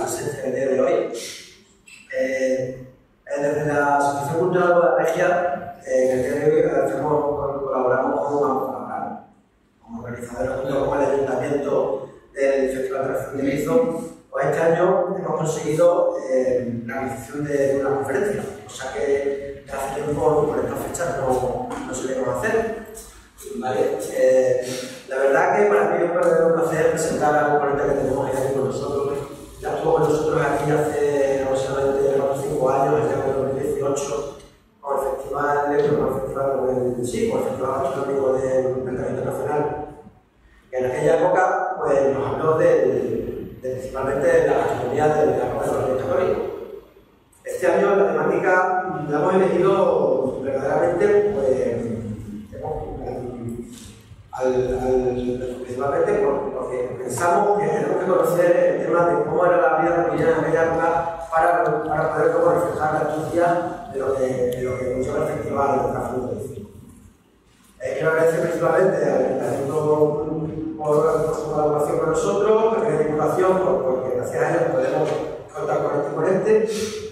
presente el día de hoy. Desde la Asociación Cultural de la Regia, el día de hoy colaboramos como organizadores junto con el Ayuntamiento del Festival de la Fidelizo. Pues este año hemos conseguido la realización de una conferencia, o sea que hace tiempo por estas fechas no se le va a hacer. Vale. La verdad que para mí es un placer presentar a la ponente que tenemos aquí con nosotros. Ya estuvo con nosotros aquí hace aproximadamente 4 o 5 años, desde el 2018, con el Festival Gastronómico del Mercado Internacional. En aquella época pues, nos habló principalmente de la gastronomía de la Costa del Católico. Este año la temática la hemos elegido verdaderamente principalmente porque pensamos que tenemos que conocer el tema de cómo era la vida cotidiana en aquella época para poder reflejar la historia de lo que conlleva el festival de Café Fútbol. Quiero agradecer principalmente al Ayuntamiento por su colaboración con nosotros, a la Diputación, porque gracias a ellos podemos contar con este ponente.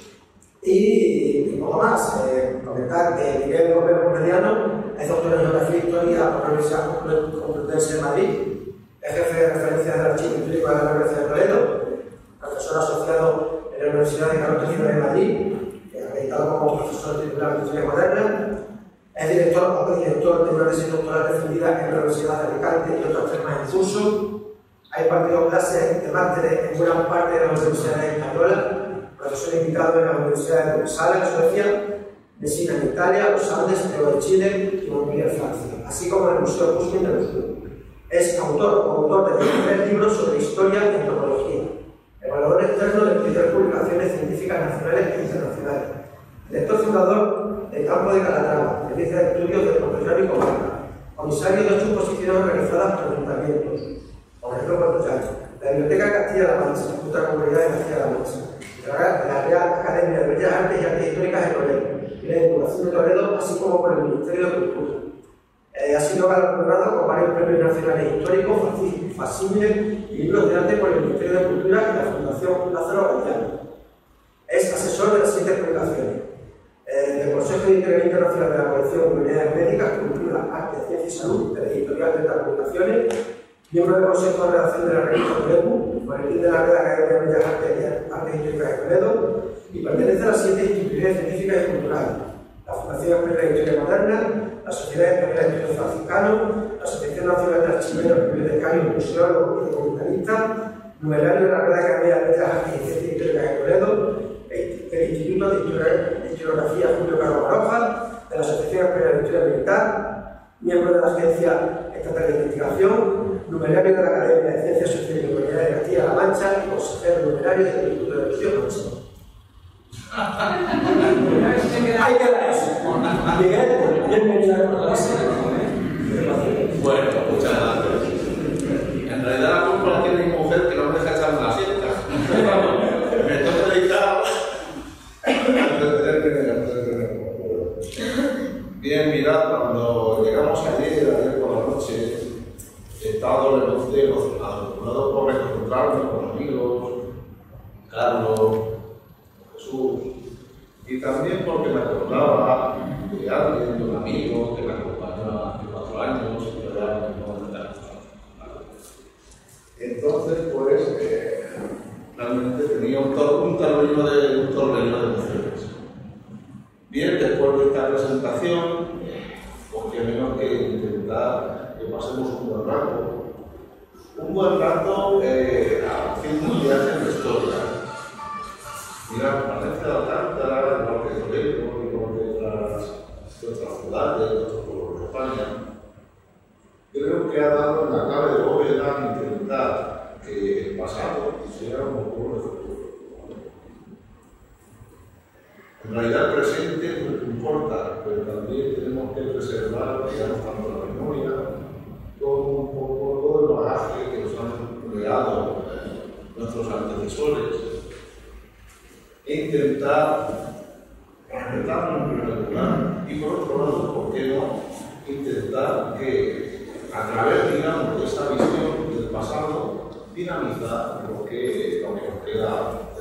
Y poco más, comentar que Miguel Gómez Mediano es doctor en Geografía e Historia por la Universidad Complutense de Madrid, es jefe de referencia del Archivo Histórico de la Universidad de Toledo, profesor asociado en la Universidad de Carlos III de Madrid, acreditado como profesor titular de Historia Moderna, es director de una tesis doctoral defendida en la Universidad de Alicante y otros temas en curso. Ha impartido clases de másteres en gran parte de las universidades españolas, profesor invitado en la Universidad de Uppsala, en Suecia, Messina en Italia, Los Andes, Teo de Chile y Montpellier, Francia, así como en el Museo Pushkin de Moscú. Es autor de 23 libros sobre historia y antropología, evaluador externo de 23 publicaciones científicas nacionales e internacionales, director fundador del Campo de Calatrava, Servicio de Estudios de Puerto Llano y Comarca, comisario de 8 exposiciones organizadas por ayuntamientos, por ejemplo Puerto Llano, la Biblioteca de Castilla-La Mancha, otra comunidad de Castilla-La Mancha, la Real Academia de Bellas Artes y Artes Históricas de Toledo, y la Diputación de Toledo, así como por el Ministerio de Cultura. Ha sido galardonado con varios premios nacionales históricos, facsímiles y libros de arte por el Ministerio de Cultura y la Fundación Lázaro Galdiano. Es asesor de las siguientes publicaciones: del Consejo de Interés Internacional de la Colección de Unidades Médicas, Cultura, Arte, Ciencia y Salud, de la Editorial de las Publicaciones, miembro del Consejo de Redacción de la revista Toledo, boletín de la Red Academia de Bellas Artes Históricas de Toledo, y pertenece a las 7 instituciones científicas y culturales: la Fundación Española de Historia Moderna, la Sociedad Española de Estudios Franciscanos, la Asociación Nacional de Archiveros, Bibliotecarios, Museólogos y Documentalistas, numerario de la Red Academia de Bellas Artes y Ciencias Históricas de Toledo, del Instituto de Historiografía Julio Carlos Baroja, de la Asociación Española de Historia Militar, miembro de la Agencia Estatal de Investigación, numerario de la Academia de Ciencias Sociales y Humanidades de Castilla-La Mancha y consejero numerario del Instituto de Estudios Mancha. Ahí queda eso. Miguel, bienvenido a la clase. Bueno, muchas gracias. En realidad la culpa la tiene mi mujer, que no me deja echar una siesta. Me toca dedicar. Bien, mirad, cuando llegamos ayer por la noche, he estado doblemente emocionado. No por reencontrarme con amigos, Carlos, Jesús, y también porque me acordaba de alguien, de un amigo que me acompañó hace 4 años y que realmente no me da. Entonces, pues, realmente tenía un torbellino de emociones. Bien, después de esta presentación, pues qué menos que intentar que pasemos un buen rato. Un buen rato haciendo un viaje en la historia. Mira, Valencia de Alcántara, igual que Toledo, igual que otras ciudades, otros pueblos de España, creo que ha dado en la clave de bóveda intentar que el pasado sea un pueblo de futuro. En realidad el presente es lo que importa, pero también tenemos que preservar, digamos, tanto la memoria como un poco todo el bagaje que nos han legado nuestros antecesores e intentar respetarlo en primer lugar y por otro lado, ¿por qué no intentar que a través, digamos, de esa visión del pasado dinamizar lo que nos queda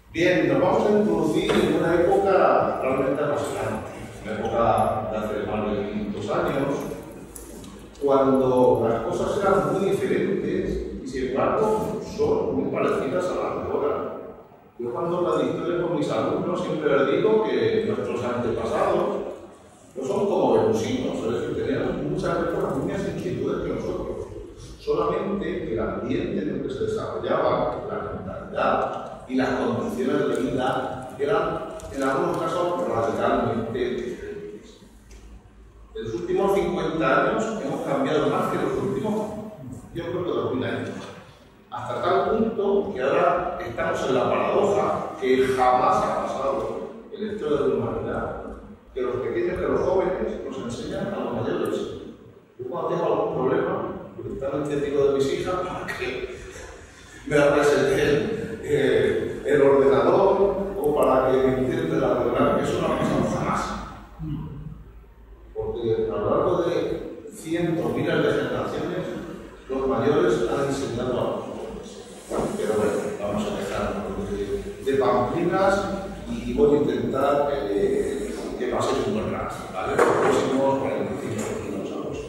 Bien, nos vamos a introducir en una época realmente apasionante, una época de hace más de 500 años, cuando las cosas eran muy diferentes y sin embargo son muy parecidas a las de ahora. Yo cuando hablo de historia con mis alumnos siempre les digo que nuestros antepasados no son como venusinos, es decir, tenían muchas personas, muchas inquietudes que nosotros. Solamente que el ambiente en el que se desarrollaba, la mentalidad y las condiciones de vida eran, en algunos casos, radicalmente diferentes. En los últimos 50 años hemos cambiado más que los últimos, yo creo que 2000 años. Hasta tal punto que ahora estamos en la paradoja que jamás ha pasado en la historia de la humanidad, que los pequeños, que los jóvenes nos enseñan a los mayores. Yo cuando tengo algún problema, directamente digo de mis hijas para que me presenten el ordenador o para que me intenten arreglar, que eso no ha pasado jamás. Porque a lo largo de cientos, miles de generaciones, los mayores han enseñado a los jóvenes. Pero bueno, vamos a dejar de pamplinas y voy a intentar que paséis un buen rato, ¿vale? Los próximos 45 minutos.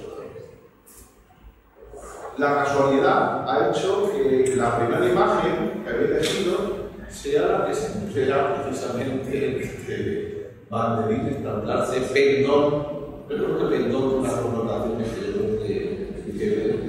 La casualidad ha hecho que la primera imagen que habéis elegido sea la que se pusiera precisamente banderín estandarte, pendón. Yo creo que pendón tiene unas connotaciones que yo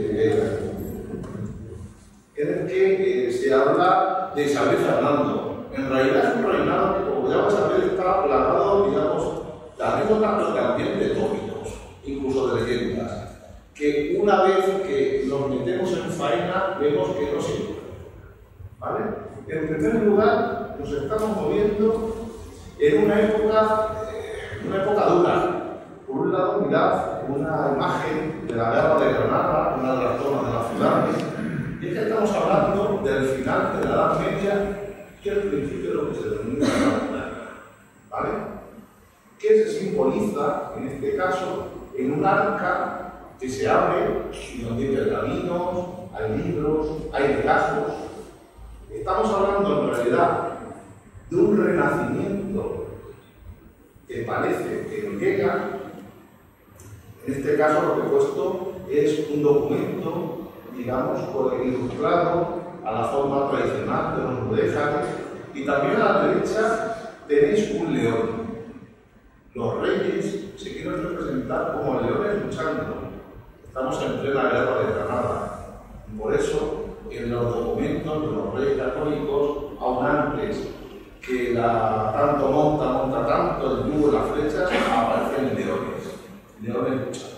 en el que se habla de Isabel Fernando. En realidad es un reinado que, como ya vais a ver, está plagado, digamos, de anécdotas, pero también de tópicos, incluso de leyendas, que una vez que nos metemos en faena, vemos que no sirve. ¿Vale? En primer lugar, nos estamos moviendo en una época dura. Por un lado, mirad una imagen de la guerra de Granada, una de las zonas de la ciudad, y es que estamos hablando del final de la Edad Media y el principio de lo que se denomina la Edad Moderna. ¿Vale? Que se simboliza, en este caso, en un arca que se abre y donde hay pergaminos, hay libros, hay legajos. Estamos hablando en realidad de un renacimiento que parece que no llega. En este caso lo que he puesto es un documento, digamos, ilustrado a la forma tradicional de los mudéjares, y también a la derecha tenéis un león. Los reyes se quieren representar como leones luchando. Estamos en plena guerra de Granada. Por eso, en los documentos de los reyes católicos, aún antes que tanto monta tanto el yugo y las flechas, aparecen leones luchando.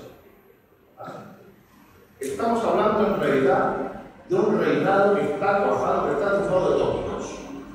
Estamos hablando en realidad de un reinado que está cuajado, que está trufado de tópicos.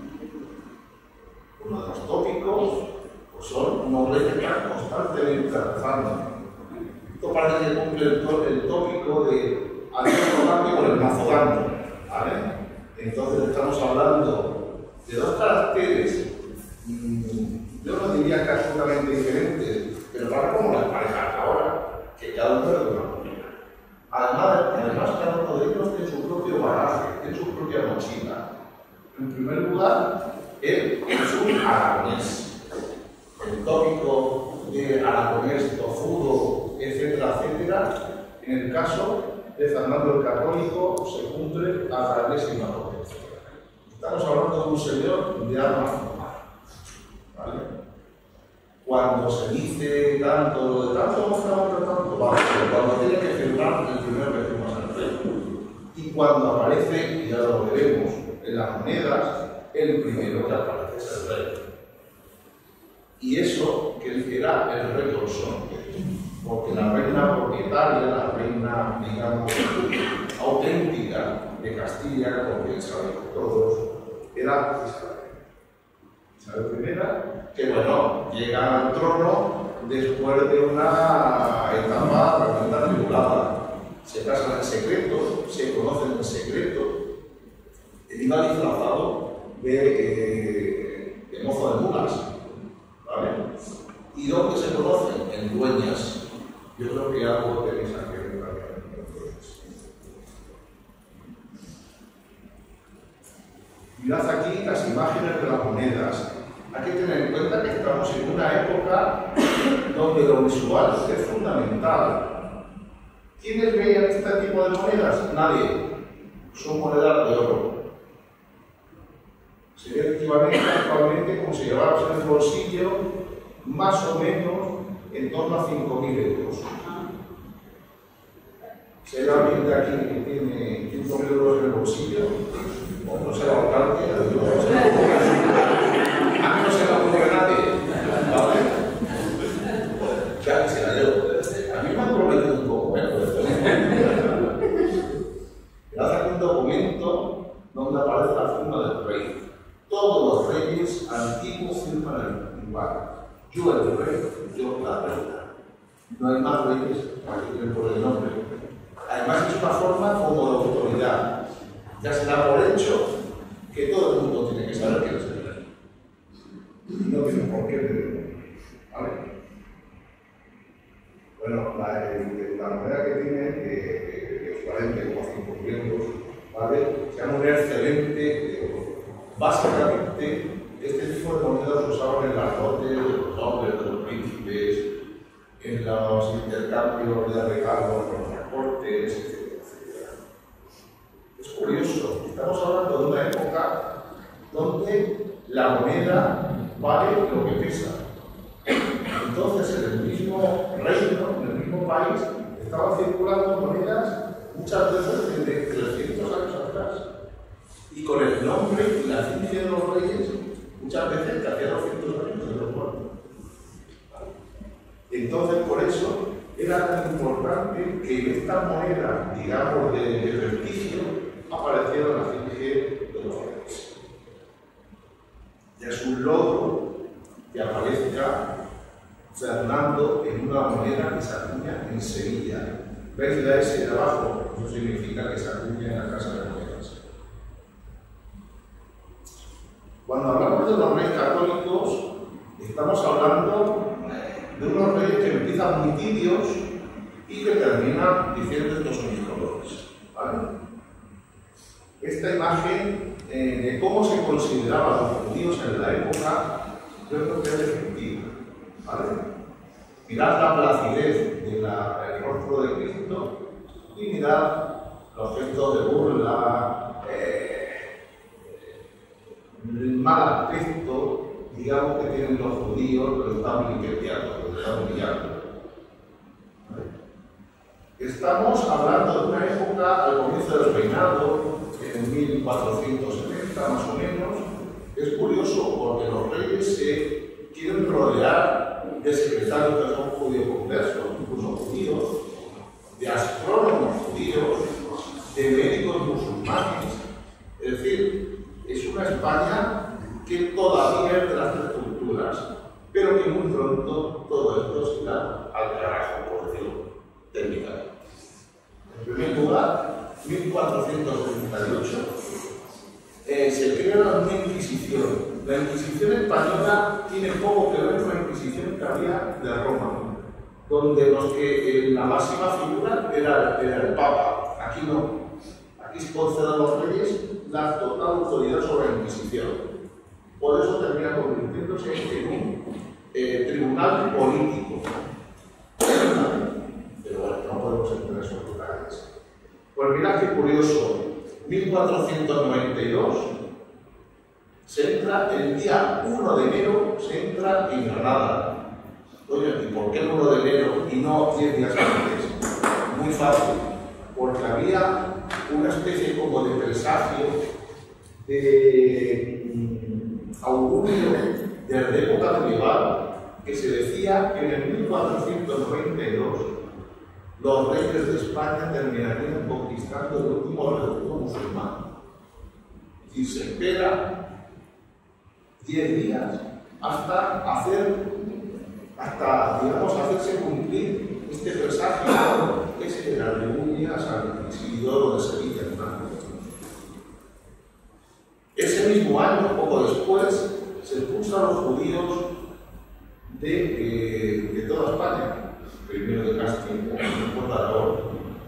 Uno de los tópicos pues son unos reyes que están constantemente rezando. Esto parece que cumple el tópico de alguien tocando con el mazo dando, ¿vale? Entonces estamos hablando de dos caracteres, yo no diría que absolutamente diferentes, pero para como las parejas ahora, que cada uno es de una manera. Además, cada uno de ellos tiene su propio bagaje, tiene su propia mochila. En primer lugar, él es un aragonés. El tópico de aragonés, tozudo, etcétera, etcétera, en el caso de Fernando el Católico, se cumple a la enésima potencia. Estamos hablando de un señor de armas tomar, ¿vale? Cuando se dice tanto, vale, cuando tiene que firmar el primero que firma es el rey. Y cuando aparece, y ya lo veremos, en las monedas, el primero que aparece es el rey. Y eso que era el rey Bolsón, porque la reina propietaria, la reina, digamos, auténtica de Castilla, como bien sabemos todos, era Isabel I, que bueno, llega al trono después de una etapa realmente atribulada. Se casan en secreto, se conocen en secreto. Él iba disfrazado de mozo de mulas, ¿vale? ¿Y dónde se conocen? En Dueñas. Yo creo que algo tenéis que ver también. Mirad aquí las imágenes de las que tener en cuenta que estamos en una época donde lo visual es fundamental. ¿Quiénes veían este tipo de monedas? Nadie. Son monedas de oro. Sería efectivamente actualmente como si lleváramos en el bolsillo más o menos en torno a 5.000 euros. Si hay alguien de aquí que tiene 5.000 euros en el bolsillo, o no se va a ahorcar, a mí no se me ocurre nadie, ¿vale? Ya quisiera yo. A mí me han prometido un documento. Gracias a un documento donde aparece la firma del rey. Todos los reyes antiguos firman igual. Yo el rey, yo la reina. No hay más reyes para que tienen por el nombre. Además es una forma como de autoridad. Ya se da por hecho que todo el mundo tiene que saber quién es el rey. No tiene por qué. ¿Vale? Bueno, la moneda que tiene, equivalente como 5.000 euros, ¿vale? Se llama un excelente. Básicamente, este tipo de monedas se usaban en las dotes de los nobles, de los príncipes, en los intercambios de regalos, en los transportes, etc. Es curioso, estamos hablando de una época donde la moneda vale lo que pesa. Entonces, en el mismo reino, en el mismo país, estaban circulando monedas muchas veces desde 300 años atrás. Y con el nombre y la efigie de los reyes, muchas veces que hacía 200 años de los muertos. Entonces, por eso, era tan importante que esta moneda, digamos, de prestigio, apareciera en la efigie de los reyes. Ya es un logro que aparezca Fernando en una moneda que se acuña en Sevilla. ¿Veis la S de abajo? Eso significa que se acuña en la Casa de Monedas. Cuando hablamos de los reyes católicos, estamos hablando de unos reyes que empiezan muy tibios y que terminan diciendo estos son mis colores. ¿Vale? Esta imagen de cómo se consideraban los judíos en la época, yo creo que es efectiva. ¿Vale? Mirad la placidez del rostro de Cristo y mirad los gestos de burla, el mal aspecto, digamos, que tienen los judíos, que lo están limpiando, que lo están humillando. ¿Vale? Estamos hablando de una época al comienzo del reinado, en 1470 más o menos. Es curioso porque los reyes se quieren rodear de secretarios que son judíos conversos, incluso judíos, de astrónomos judíos, de médicos musulmanes. Es decir, es una España que todavía es de las tres culturas, pero que muy pronto todo esto se irá al carajo, por decirlo técnicamente. En primer lugar, 1438, se crea una Inquisición. La Inquisición española tiene poco que ver con la Inquisición que había de Roma, donde la máxima figura era el Papa. Aquí no. Aquí se concede a los reyes la total autoridad sobre la Inquisición. Por eso termina convirtiéndose en un tribunal político. Pero bueno, no podemos entrar en esos detalles. Pues mirad qué curioso. 1492 se entra el día 1 de enero, se entra en Granada. Oye, ¿y por qué el 1 de enero y no 10 días antes? Muy fácil, porque había una especie como de presagio, de augurio desde época medieval, que se decía que en el 1492 los reyes de España terminarían conquistando el último reducto musulmán. Y se espera 10 días hasta hacerse cumplir este presagio que se le atribuye a San Isidoro de Sevilla. Ese mismo año, poco después, se expulsan a los judíos de toda España, primero de Castilla, después de Aragón.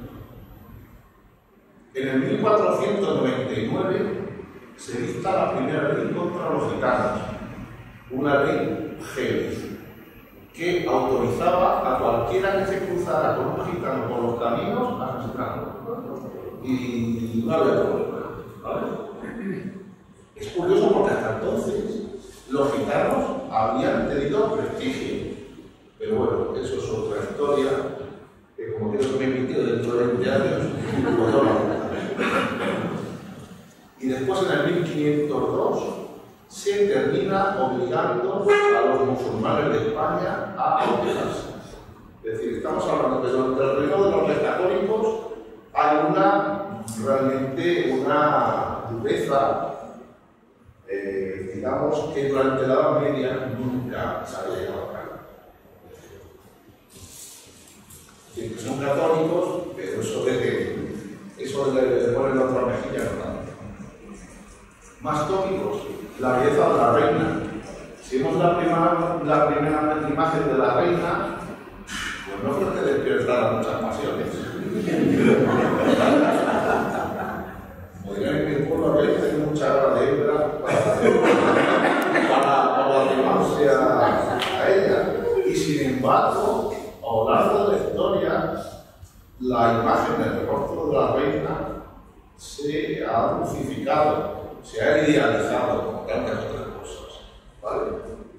En el 1499 se dicta la primera ley contra los gitanos. una ley heavy que autorizaba a cualquiera que se cruzara con un gitano por los caminos a asesinarlo. Y una vergüenza, ¿vale? Es curioso porque hasta entonces los gitanos habían tenido prestigio. Pero bueno, eso es otra historia, que como quiero que me emitió dentro de 20 años, pues no la contaré. Y después en el 1502 se termina obligando a los musulmanes de España a bautizarse. Es decir, estamos hablando de durante el reino de los reyes católicos hay realmente una dureza, digamos, que durante la Edad Media nunca se había llegado a cabo. Es decir, que son católicos, pero eso de que eso le ponen la otra mejilla no tanto. Más tópicos, la belleza de la reina. Si vemos la primera imagen de la reina, pues no creo que despierta muchas pasiones. Como dirán en mi pueblo, que tiene mucha gana de hembra para arrimarse a ella. Y sin embargo, a lo largo de la historia, la imagen del rostro de la reina se ha dulcificado, se ha idealizado como tantas otras cosas, ¿vale?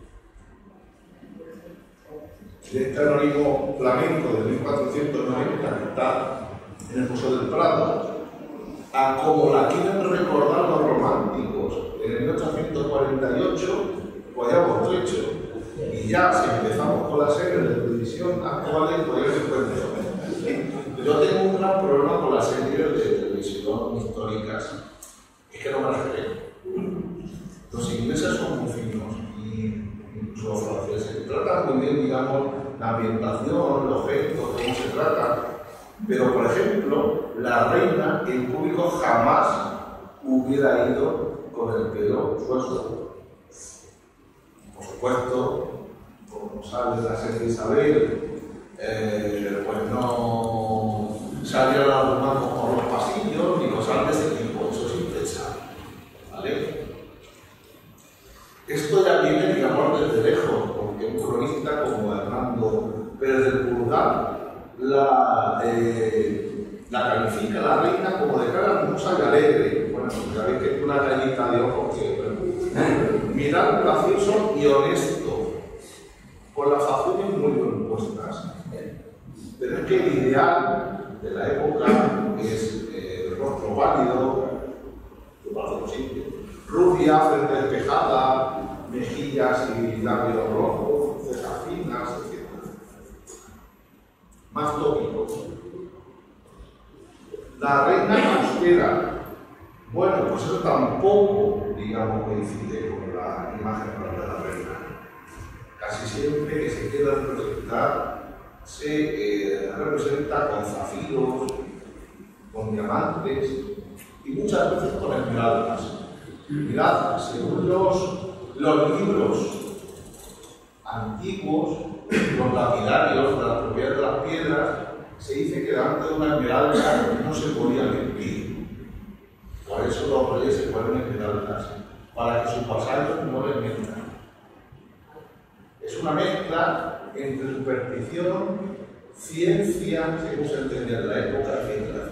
Este anónimo flamenco de 1490 que está en el Museo del Prado, a como la quieren recordar los románticos en el 1848, pues ya hemos hecho. Y ya, si empezamos con las series de televisión actuales, pues ya se puede. Yo tengo un gran problema con las series de televisión históricas. Es que no me las creo. Los ingleses son muy finos y incluso los franceses tratan muy bien, digamos, la ambientación, los gestos, cómo se trata. Pero, por ejemplo, la reina, el público jamás hubiera ido con el pelo suelto. Por supuesto, como sale la serie Isabel, pues no salieron a los bancos por los pasillos ni cosas de ese tipo. Eso es impensable, ¿vale? Esto ya viene, digamos, desde lejos, porque un cronista como Hernando Pérez del Pulgar la califica la reina como de cara hermosa y alegre. Bueno, ya veis que es una cañita de ojos que mirar gracioso y honesto, con las facciones muy bien puestas. Pero es que el ideal de la época es el rostro válido, que parece posible, rubia, frente despejada, mejillas y labios rojos, cejas finas, etc. Más tópicos. La reina austera. Bueno, pues eso tampoco, digamos, coincide con la imagen de la reina. Casi siempre que se quiera representar, se representa con zafiros, con diamantes y muchas veces con esmeraldas. Mirad, según los libros antiguos, los lapidarios de la propiedad de las piedras, se dice que delante de una esmeralda no se podía mentir. Por eso los reyes se ponen esmeraldas, para que sus vasallos no les mientan. Es una mezcla entre superstición, ciencia, según se entendía en la época, etc.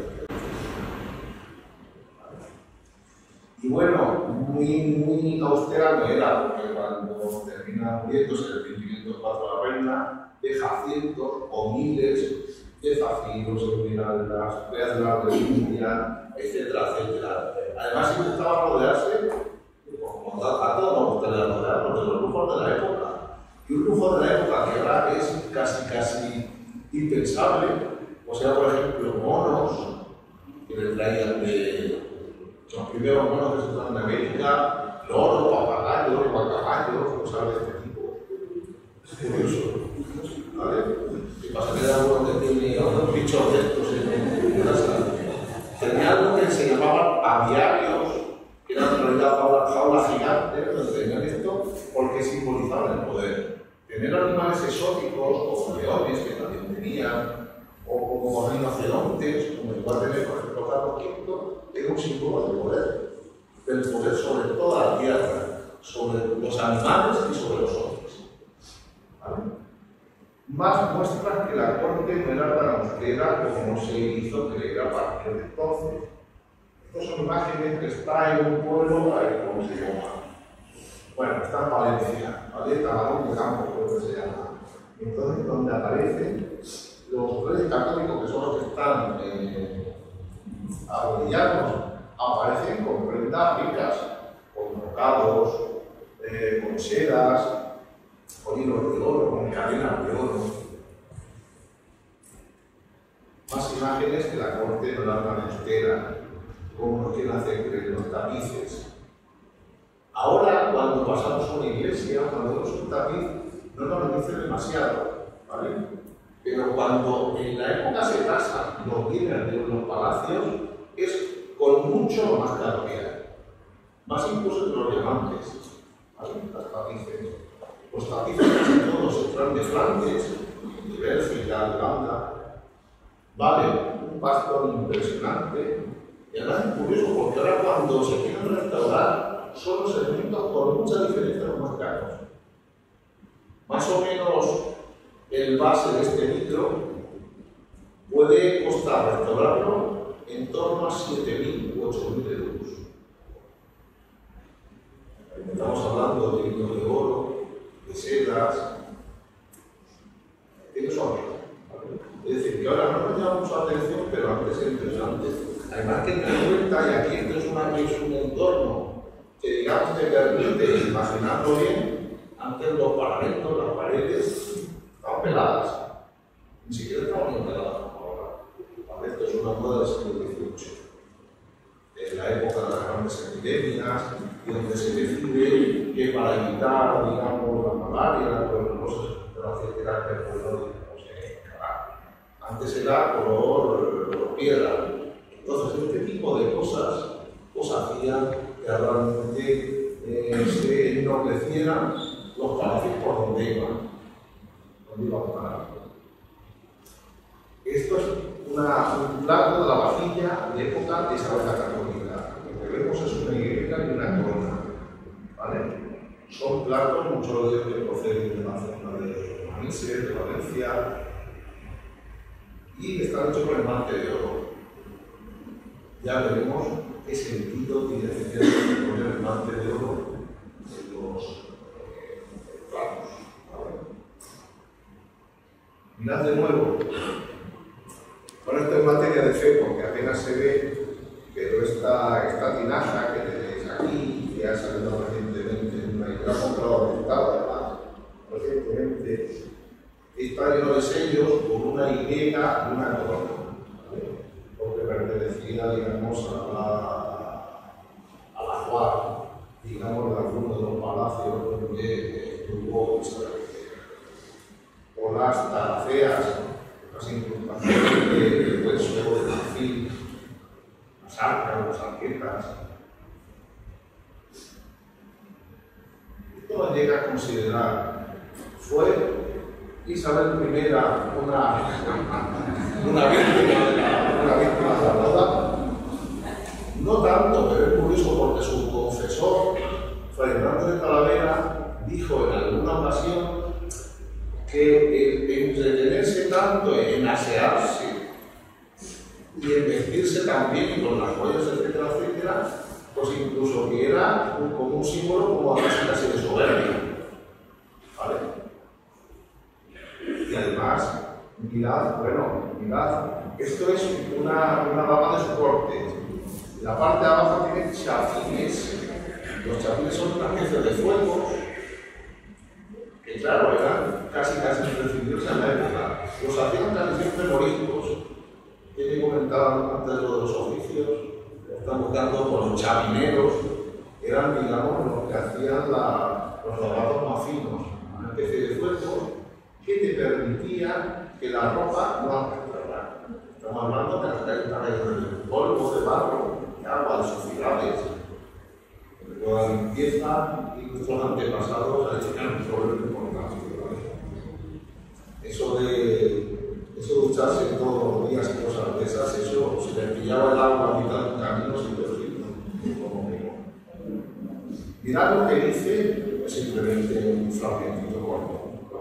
Y bueno, muy austera no era, porque cuando termina muriéndose en el 1504 la reina, deja cientos o miles de zafiros, esmeraldas, perlas de India, etcétera, etcétera. Además, se intentaba rodearse, como a todos nos gustaría rodearnos, de los lujos de la época. Y un lujo de la época que ahora es casi impensable, o sea, por ejemplo, monos que le traían de los primeros monos que se traen de América, loros, papagayos, guacamayos, cosas de este tipo. Es curioso, ¿vale? ¿Qué pasa? Que era uno que tenía unos bichos de estos en casa. Tenía algo que se llamaban aviarios, que eran en realidad jaulas gigantes, donde tenían esto, porque simbolizaban el poder. Tener animales exóticos, como leones, que también tenían, o como rinocerontes, como el cual tener, por ejemplo, Carlos V, era un símbolo del poder sobre toda la tierra, sobre los animales y sobre los hombres. ¿Vale? Más muestras que la corte no era tan austera como se hizo creer a partir de entonces. Estas son imágenes que está en un pueblo, ¿cómo se llama? Bueno, está en Valencia, ¿vale? Tamarón de Campo, creo que se llama. Entonces, donde aparecen los reyes católicos, que son los que están arrodillados, aparecen con prendas ricas, con brocados, con sedas, con hilos de oro, con cadenas de oro. Más imágenes que la corte no la tan austera, como nos quieren hacer creer los tapices. Ahora, cuando pasamos a una iglesia, cuando vemos un tapiz, no nos lo dice demasiado, ¿vale? Pero cuando en la época se casan los bienes de los palacios, es con mucho más caro que hay. Más incluso que los diamantes, ¿vale? Los tapices. Los tapices casi todos están de Flandes, de Bélgica, de Holanda. Vale, un pastor impresionante. Y además es curioso porque ahora cuando se quieren restaurar son los elementos con mucha diferencia los más caros. Más o menos el base de este litro puede costar restaurarlo en torno a 7.000 u 8.000 euros. Estamos hablando de hilos de oro, de sedas, tiene su amigo. Es decir, que ahora no nos llama mucho la atención, pero antes es interesante. Además que tener en cuenta, y aquí esto es un entorno que digamos te permite imaginarlo bien, antes los paramentos, las paredes, estaban peladas. Ni siquiera estaban bien peladas como ahora. Esto es una moda del siglo XVIII. En la época de las grandes epidemias, y donde se decide que para evitar, digamos, la malaria, las cosas, era el color, no sé, antes era color piedra. Entonces, este tipo de cosas hacían que realmente se ennoblecieran los palacios por donde iban a parar. Esto es un plato de la vajilla de época de Isabel la Católica. Lo que vemos es una higuera y una corona. ¿Vale? Son platos, muchos de ellos que proceden de la zona de Manises, de Valencia, y están hechos con esmalte de oro. Ya veremos qué sentido tiene poner el esmalte de oro en los platos. ¿Vale? Mirad de nuevo. Bueno, esto es materia de fe porque apenas se ve, pero esta tinaja que tenéis aquí, que ha salido recientemente en una que ha comprado además, recientemente, está lleno de sellos por una Y y una corona, ¿vale? Porque pertenecía, digamos, a la Juar, digamos, de alguno de los palacios donde estuvo Isabel. O las taraceas, las incrustaciones de hueso, de marfil, las arcas, las arquetas. Esto no llega a considerar. Fue Isabel I una víctima de la moda. No tanto, pero es curioso porque su confesor, Fray Hernando de Talavera, dijo en alguna ocasión que entretenerse tanto en asearse y en vestirse tan bien con las joyas, etcétera, etcétera, pues incluso que era como un símbolo como casi de soberbia. ¿Vale? Y además, mirad, esto es una rama de su corte. La parte de abajo tiene chafines. Los chafines son una especie de fuegos que, claro, eran casi imprescindibles en la época. Los hacían casi siempre moriscos. He comentado antes de los oficios, están buscando con los chavineros, eran, digamos, los que hacían los lavados más finos, una especie de fuego que te permitía que la ropa no arrastrara. Estamos hablando de las calles de polvo, de barro, de agua, de suciedades. Toda la limpieza y nuestros antepasados han hecho un problema importante. Eso de ducharse todos los días y cosas de esas, eso se le pillaba el agua a mitad de un camino sin perfil, como digo. Mirad lo que dice, es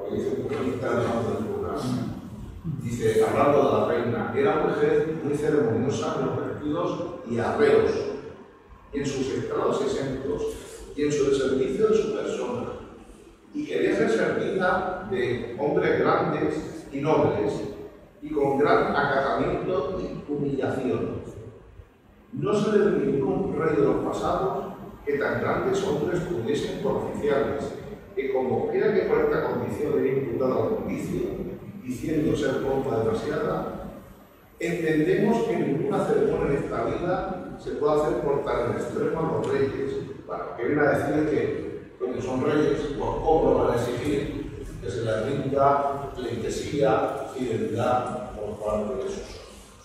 lo que dice un cronista del Banco del Programa. Dice, hablando de la reina, era mujer muy ceremoniosa en los vestidos y arreos, en sus estrados exentos y en su servicio de su persona. Y quería ser servida de hombres grandes y nobles, y con gran acatamiento y humillación. No se le ve ningún rey de los pasados que tan grandes hombres pudiesen por oficiales, que como quiera que por esta condición era imputada al juicio, diciendo ser pompa demasiada, entendemos que ninguna ceremonia en esta vida se puede hacer por tan extremo a los reyes. Bueno, que viene a decir que, porque son reyes, pues cómo van a exigir que se les rinda pleitesía, fidelidad por parte de sus ojos.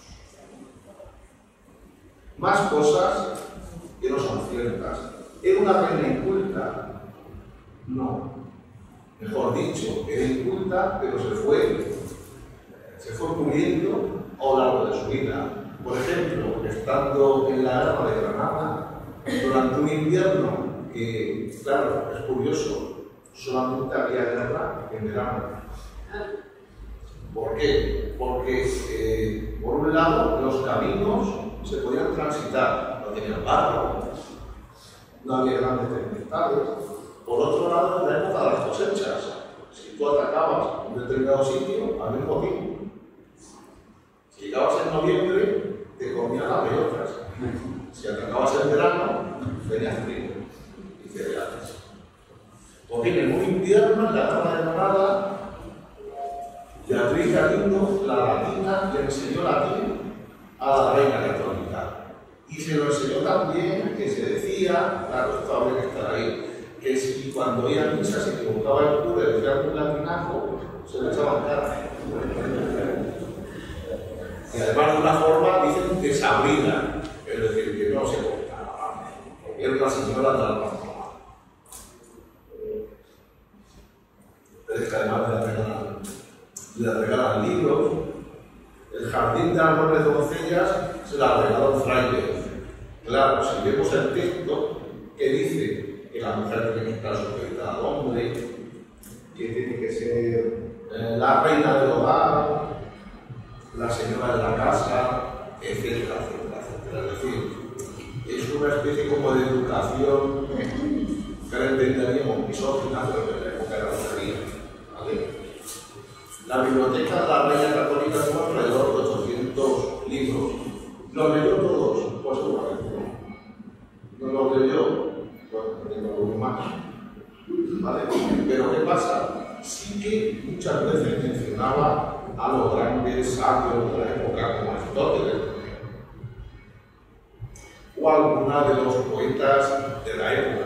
Más cosas que no son ciertas. ¿Era una reina inculta? No. Mejor dicho, era inculta, pero se fue puliendo a lo largo de su vida. Por ejemplo, estando en la guerra de Granada, durante un invierno que, claro, es curioso, solamente había guerra en verano. ¿Por qué? Porque, por un lado, los caminos se podían transitar, no tenían barro, no había grandes tempestades. Por otro lado, en la época de las cosechas, si tú atacabas un determinado sitio, había un botín. Si llegabas en noviembre, te comían las bellotas. Si atacabas en verano, tenías trigo y cereales. Pues bien, en un invierno, en la guerra de Granada, Beatriz Galindo, la latina, le enseñó latín a la reina católica. Y se lo enseñó también que se decía, claro, esto habría que estar ahí, que si cuando oía misa se equivocaba el cura y decía un latinajo, se le echaban cara. Y además de una forma, dicen, desabrida, es decir, que no se cortaba. Era una señora de la pastora. Pero es que además le regalan libros. El jardín de las nobles doncellas se la regaló un fraile. Claro, si vemos el texto que dice que la mujer tiene que estar supeditada al hombre, que tiene que ser la reina del hogar, la señora de la casa, etcétera, etcétera, etcétera. Es decir, es una especie como de educación que entenderíamos misógina, pero en la época de la mujería. ¿Vale? La biblioteca de la Reina Católica tuvo alrededor de 800 libros. ¿Los leyó todos? Pues seguramente no. No los leyó, bueno, tengo más. ¿Vale? Pero ¿qué pasa? Sí que muchas veces mencionaba a los grandes sabios de la época como Aristóteles o alguna de los poetas de la época.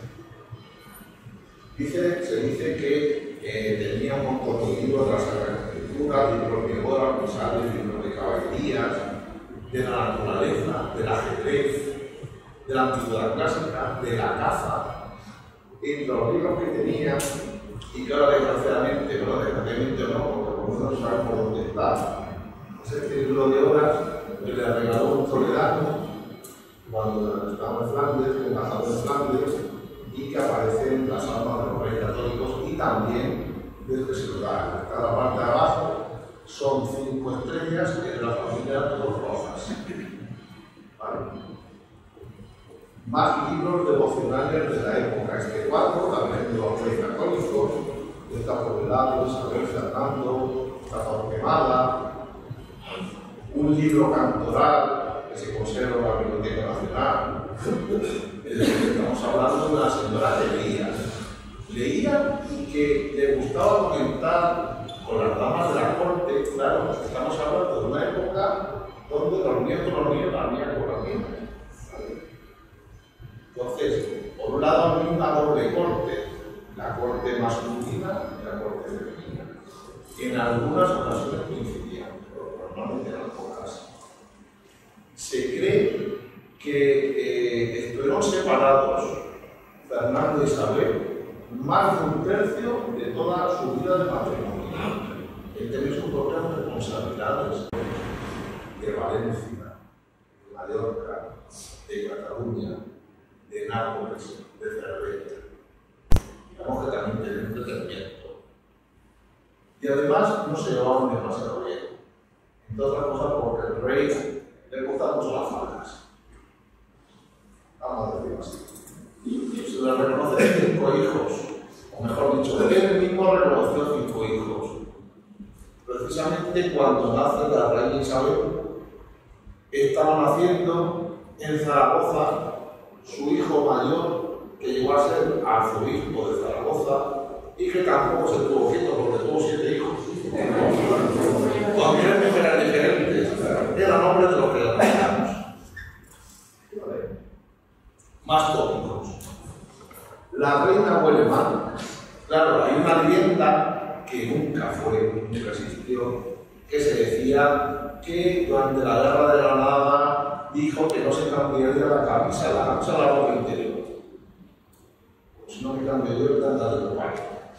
Se dice que tenía un montón de libros de la Sagrada Escritura, libros de bodas, misales, libros de caballerías, de la naturaleza, del ajedrez, de la antigüedad clásica, de la caza. Entre los libros que tenía, y que ahora desgraciadamente no, porque por lo menos no sabemos dónde está. Ese libro de obras que le regaló un toledano cuando estaba en Flandes, el embajador de Flandes, y que aparece en las armas de los reyes católicos y también desde se lo da. Cada parte de abajo son 5 estrellas que es la familia de los rojas. ¿Vale? Más libros devocionales de la época. Este cuadro también de los reyes católicos, está por el lado Isabel Fernando, está Torquemada, un libro cantoral que se conserva en la Biblioteca Nacional. Es decir, estamos hablando de una señora que leía y que le gustaba comentar con las damas de la corte. Claro, estamos hablando de una época donde los niños con los niños, las niñas con las niñas. Entonces, por un lado había una doble corte, la corte masculina y la corte femenina. En algunas ocasiones coincidían, pero normalmente eran pocas. Se cree que estuvieron separados Fernando y Isabel más de un tercio de toda su vida de matrimonio. Él tenía sus propias responsabilidades de Valencia, de Mallorca, de Cataluña, de Nápoles, de Cervera. Digamos que también tenía entretenimiento. Y además no se llevaban demasiado bien. Entre otras cosas porque el rey le gustan mucho las faldas. Vamos a decirlo así. Se le reconoce 5 hijos, o mejor dicho, él mismo reconoció 5 hijos. Precisamente cuando nace la reina Isabel, estaba naciendo en Zaragoza su hijo mayor, que llegó a ser arzobispo de Zaragoza y que tampoco se tuvo quieto porque tuvo 7 hijos. Con 3 mujeres diferentes, eran hombres de los que le hablamos. Más tópicos. La reina huele mal. Claro, hay una leyenda que nunca existió, que se decía que durante la guerra de Granada dijo que no se cambiaría la camisa la ropa interior. Pues no me cambio yo, tanta de ropa.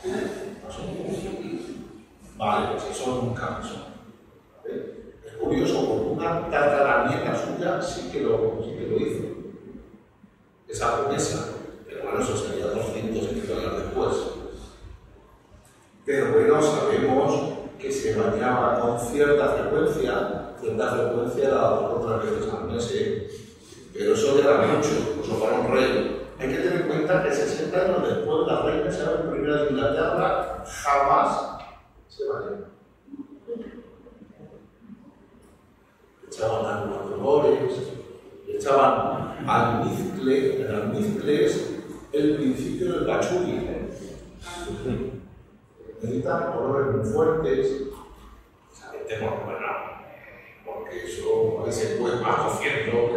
Vale, pues eso nunca pasó. Es curioso, porque una tataranieta suya sí que lo hizo. Esa promesa, pero bueno, eso sería 250 años después. Pero bueno, sabemos que se bañaba con cierta frecuencia era 2 o 3 veces al mes, pero eso ya era mucho, incluso para un rey. Hay que tener en cuenta que 60 años después la reina Isabel I de Inglaterra jamás se bañó. Echaban alrededores, echaban almizcle, el almizcle es el principio del pachuli. Necesitan colores muy fuertes, porque eso ahí se puede va cociendo,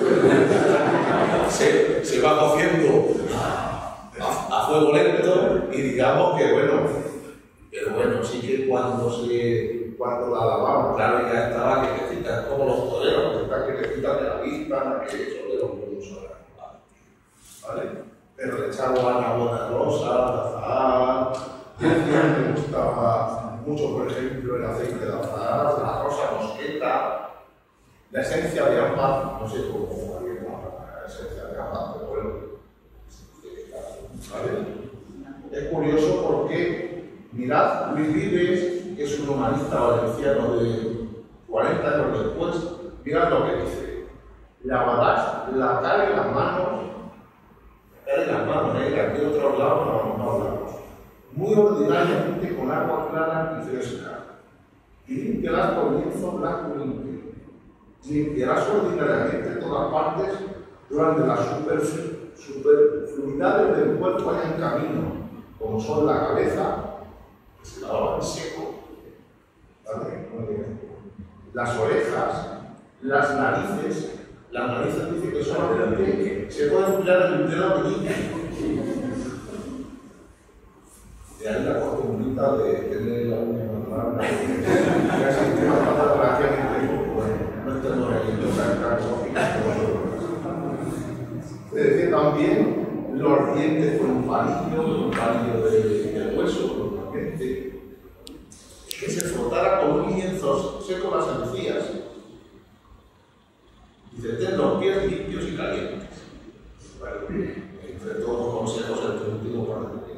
se va cociendo a fuego lento y digamos que bueno, pero bueno, sí que cuando la lavaban, claro, ya estaba quietecita, como los toreros, que están quietecitas de la vista, que eso de los muchos, ¿vale? Pero le echaban agua de rosa, de azahar, me gustaba mucho, por ejemplo, el aceite de azahar, la rosa mosqueta, la esencia de ámbar, no sé cómo llamaría la esencia de ámbar, pero bueno, ¿vale? Es curioso porque, mirad, Luis Vives, que es un humanista valenciano de 40 años después, mirad lo que dice: lavarás la cara y las manos, que aquí de otros lados no hablamos, muy ordinariamente con agua clara y fresca, y limpiarás con lienzo blanco limpio. Limpiarás ordinariamente todas partes durante las superfluidades del cuerpo hay en camino, como son la cabeza, que se lavaba en seco, ¿vale? Las orejas, las narices dice que solamente se puede emplear el dedo meñique. De ahí la costumbrita de tener la uña más larga, que ha existido para relativamente poco, no estamos en se decía también los dientes con un palillo de hueso, normalmente, que se frotara con un lienzo seco las encías. Dice, ten los pies limpios y calientes. Bueno, entre todos los consejos el último para el.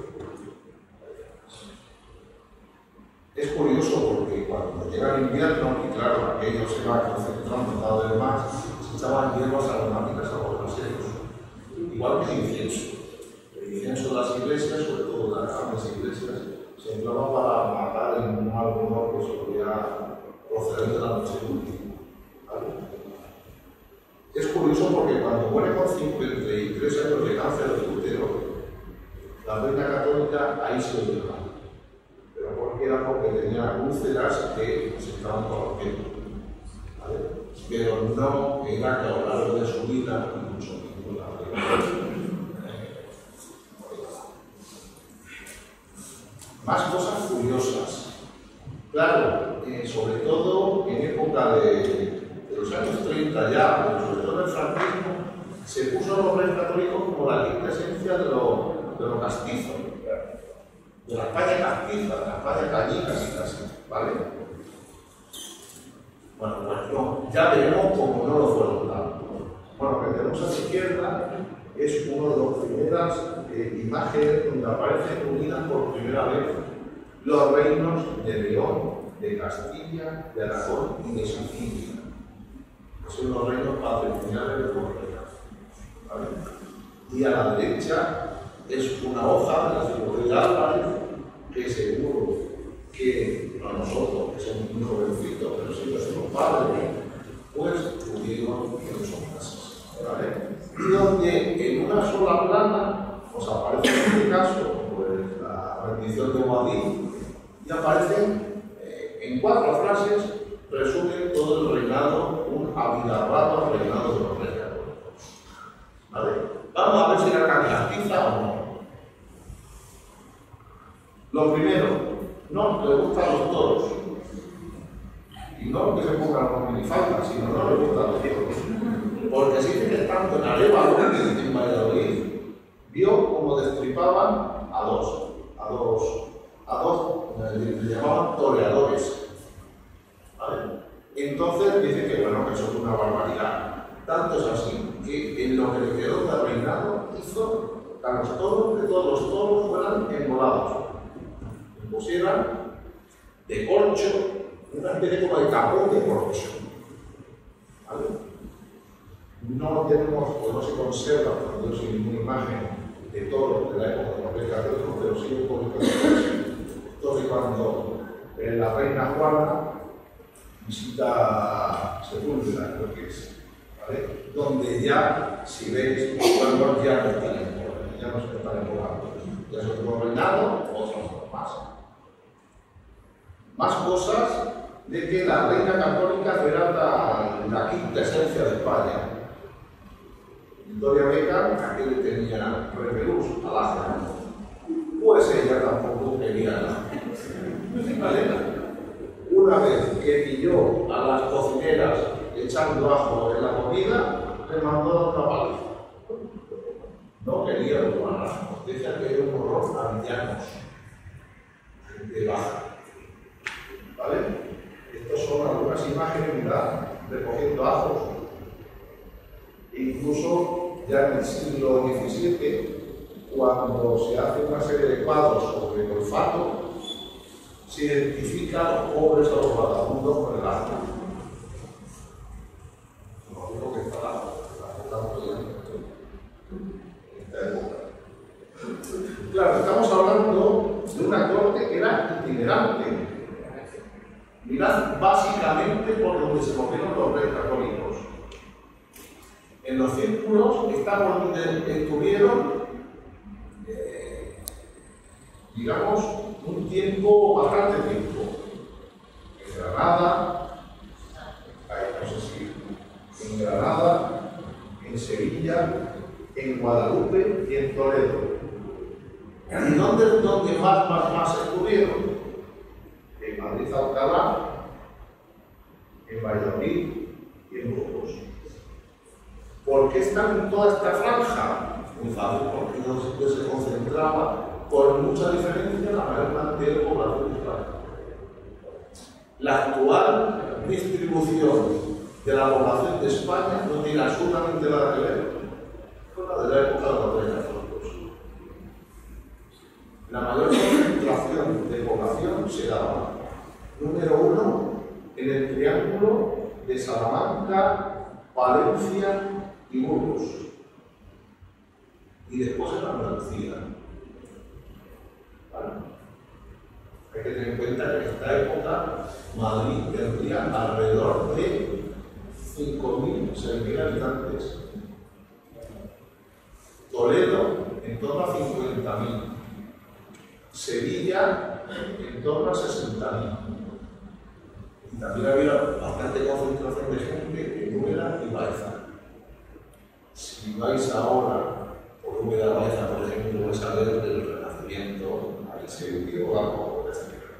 Es curioso porque cuando llega el invierno, y claro, aquello se va concentrando cada vez más, se echaban hierbas aromáticas a los caseros, igual que el incienso. El incienso de las iglesias, sobre todo de las grandes iglesias, se empleaba para matar en un mal humor que solía proceder de la noche última. ¿Vale? Es curioso porque cuando muere con 53 años de cáncer de útero, la reina católica ahí se lo lleva. Pero porque era porque tenía úlceras que se estaban corrompiendo, ¿vale? Pero no era que a lo largo de su vida, y mucho tiempo la reina. Más cosas curiosas. Claro, sobre todo en época de los años 30 ya, pero sobre todo en el franquismo, se puso a los reyes católicos como la quinta esencia de lo castizo. De la España castiza, de la España cañica, casi, ¿vale? Bueno, pues no, ya veremos cómo no lo fueron tanto. Bueno, lo que tenemos a la izquierda es una de las primeras imágenes donde aparecen unidas por primera vez los reinos de León, de Castilla, de Aragón y de Sicilia, que son los reinos patrimoniales de los reinos. ¿Vale? Y a la derecha es una hoja de la figura de Álvarez, que seguro que a nosotros, que somos muy jovencitos, pero sí que somos padres, pues pudieron en sus casas. ¿Vale? Y donde en una sola plana os aparece en este caso pues, la rendición de Guadix y aparecen en 4 frases, resumen todo el reinado, un abigarrado reinado de los reyes católicos. ¿Vale? Vamos a ver si la canaliza o no. Lo primero, no le gustan los toros. Y no que se pongan con minifaldas, sino no le gustan los toros. Porque sí que tanto en Arévalo, en Valladolid, vio como destripaban a dos, le llamaban toreadores. ¿Vale? Entonces dice que bueno, que eso es una barbaridad. Tanto es así que en lo que le quedó de reinado hizo a los toros, que todos los toros fueran enmolados. Pusieran de corcho, una especie como de capón de corcho. ¿Vale? No tenemos, o no se conserva, por Dios, ninguna imagen de todo de la época de los Reyes Católicos, pero sí un poquito de corcho. Entonces, cuando la reina Juana visita Sepúlveda, creo que es, ¿vale? Donde ya, si veis, cuando ya no están en poder, ya no se están en poder, ya es otro reinado, otro más. Más cosas de que la reina católica era la quinta esencia de España. Victoria Beckham, aquel que tenía repelús a la pues ella tampoco quería nada. ¿Vale? Una vez que pilló a las cocineras echando ajo en la comida, le mandó a otra paliza. No quería tomar ajo, decía que era un horror a villanos, gente baja. ¿Vale? Estas son algunas imágenes, mirad, recogiendo ajos. Incluso ya en el siglo XVII, cuando se hace una serie de cuadros sobre el olfato, se identifica a los pobres, a los vagabundos con el ajo. No digo que está la en esta época. Claro, estamos hablando de una corte que era itinerante. Mirad básicamente por donde se movieron los reyes católicos. En los círculos está por donde estuvieron, digamos, un tiempo, bastante tiempo. En Granada, no sé si en Granada, en Sevilla, en Guadalupe y en Toledo. ¿Y dónde más estuvieron? En Madrid, Alcalá, en Valladolid y en Burgos. ¿Por qué están en toda esta franja? Muy fácil, porque no se concentraba por mucha diferencia en la mayor cantidad de población de España. La actual distribución de la población de España no tiene absolutamente nada que ver con la de la época de los Reyes Católicos. La mayor concentración de población se daba, número 1, en el triángulo de Salamanca, Valencia y Burgos, y después en Andalucía. ¿Vale? Hay que tener en cuenta que en esta época Madrid tendría alrededor de 5.000, 6.000 habitantes. Toledo en torno a 50.000. Sevilla en torno a 60.000. Y también había bastante concentración de gente en Úbeda y Baeza. Si vais ahora por Úbeda y Baeza, por ejemplo, vais a ver el Renacimiento, ahí se vivió algo de este nivel.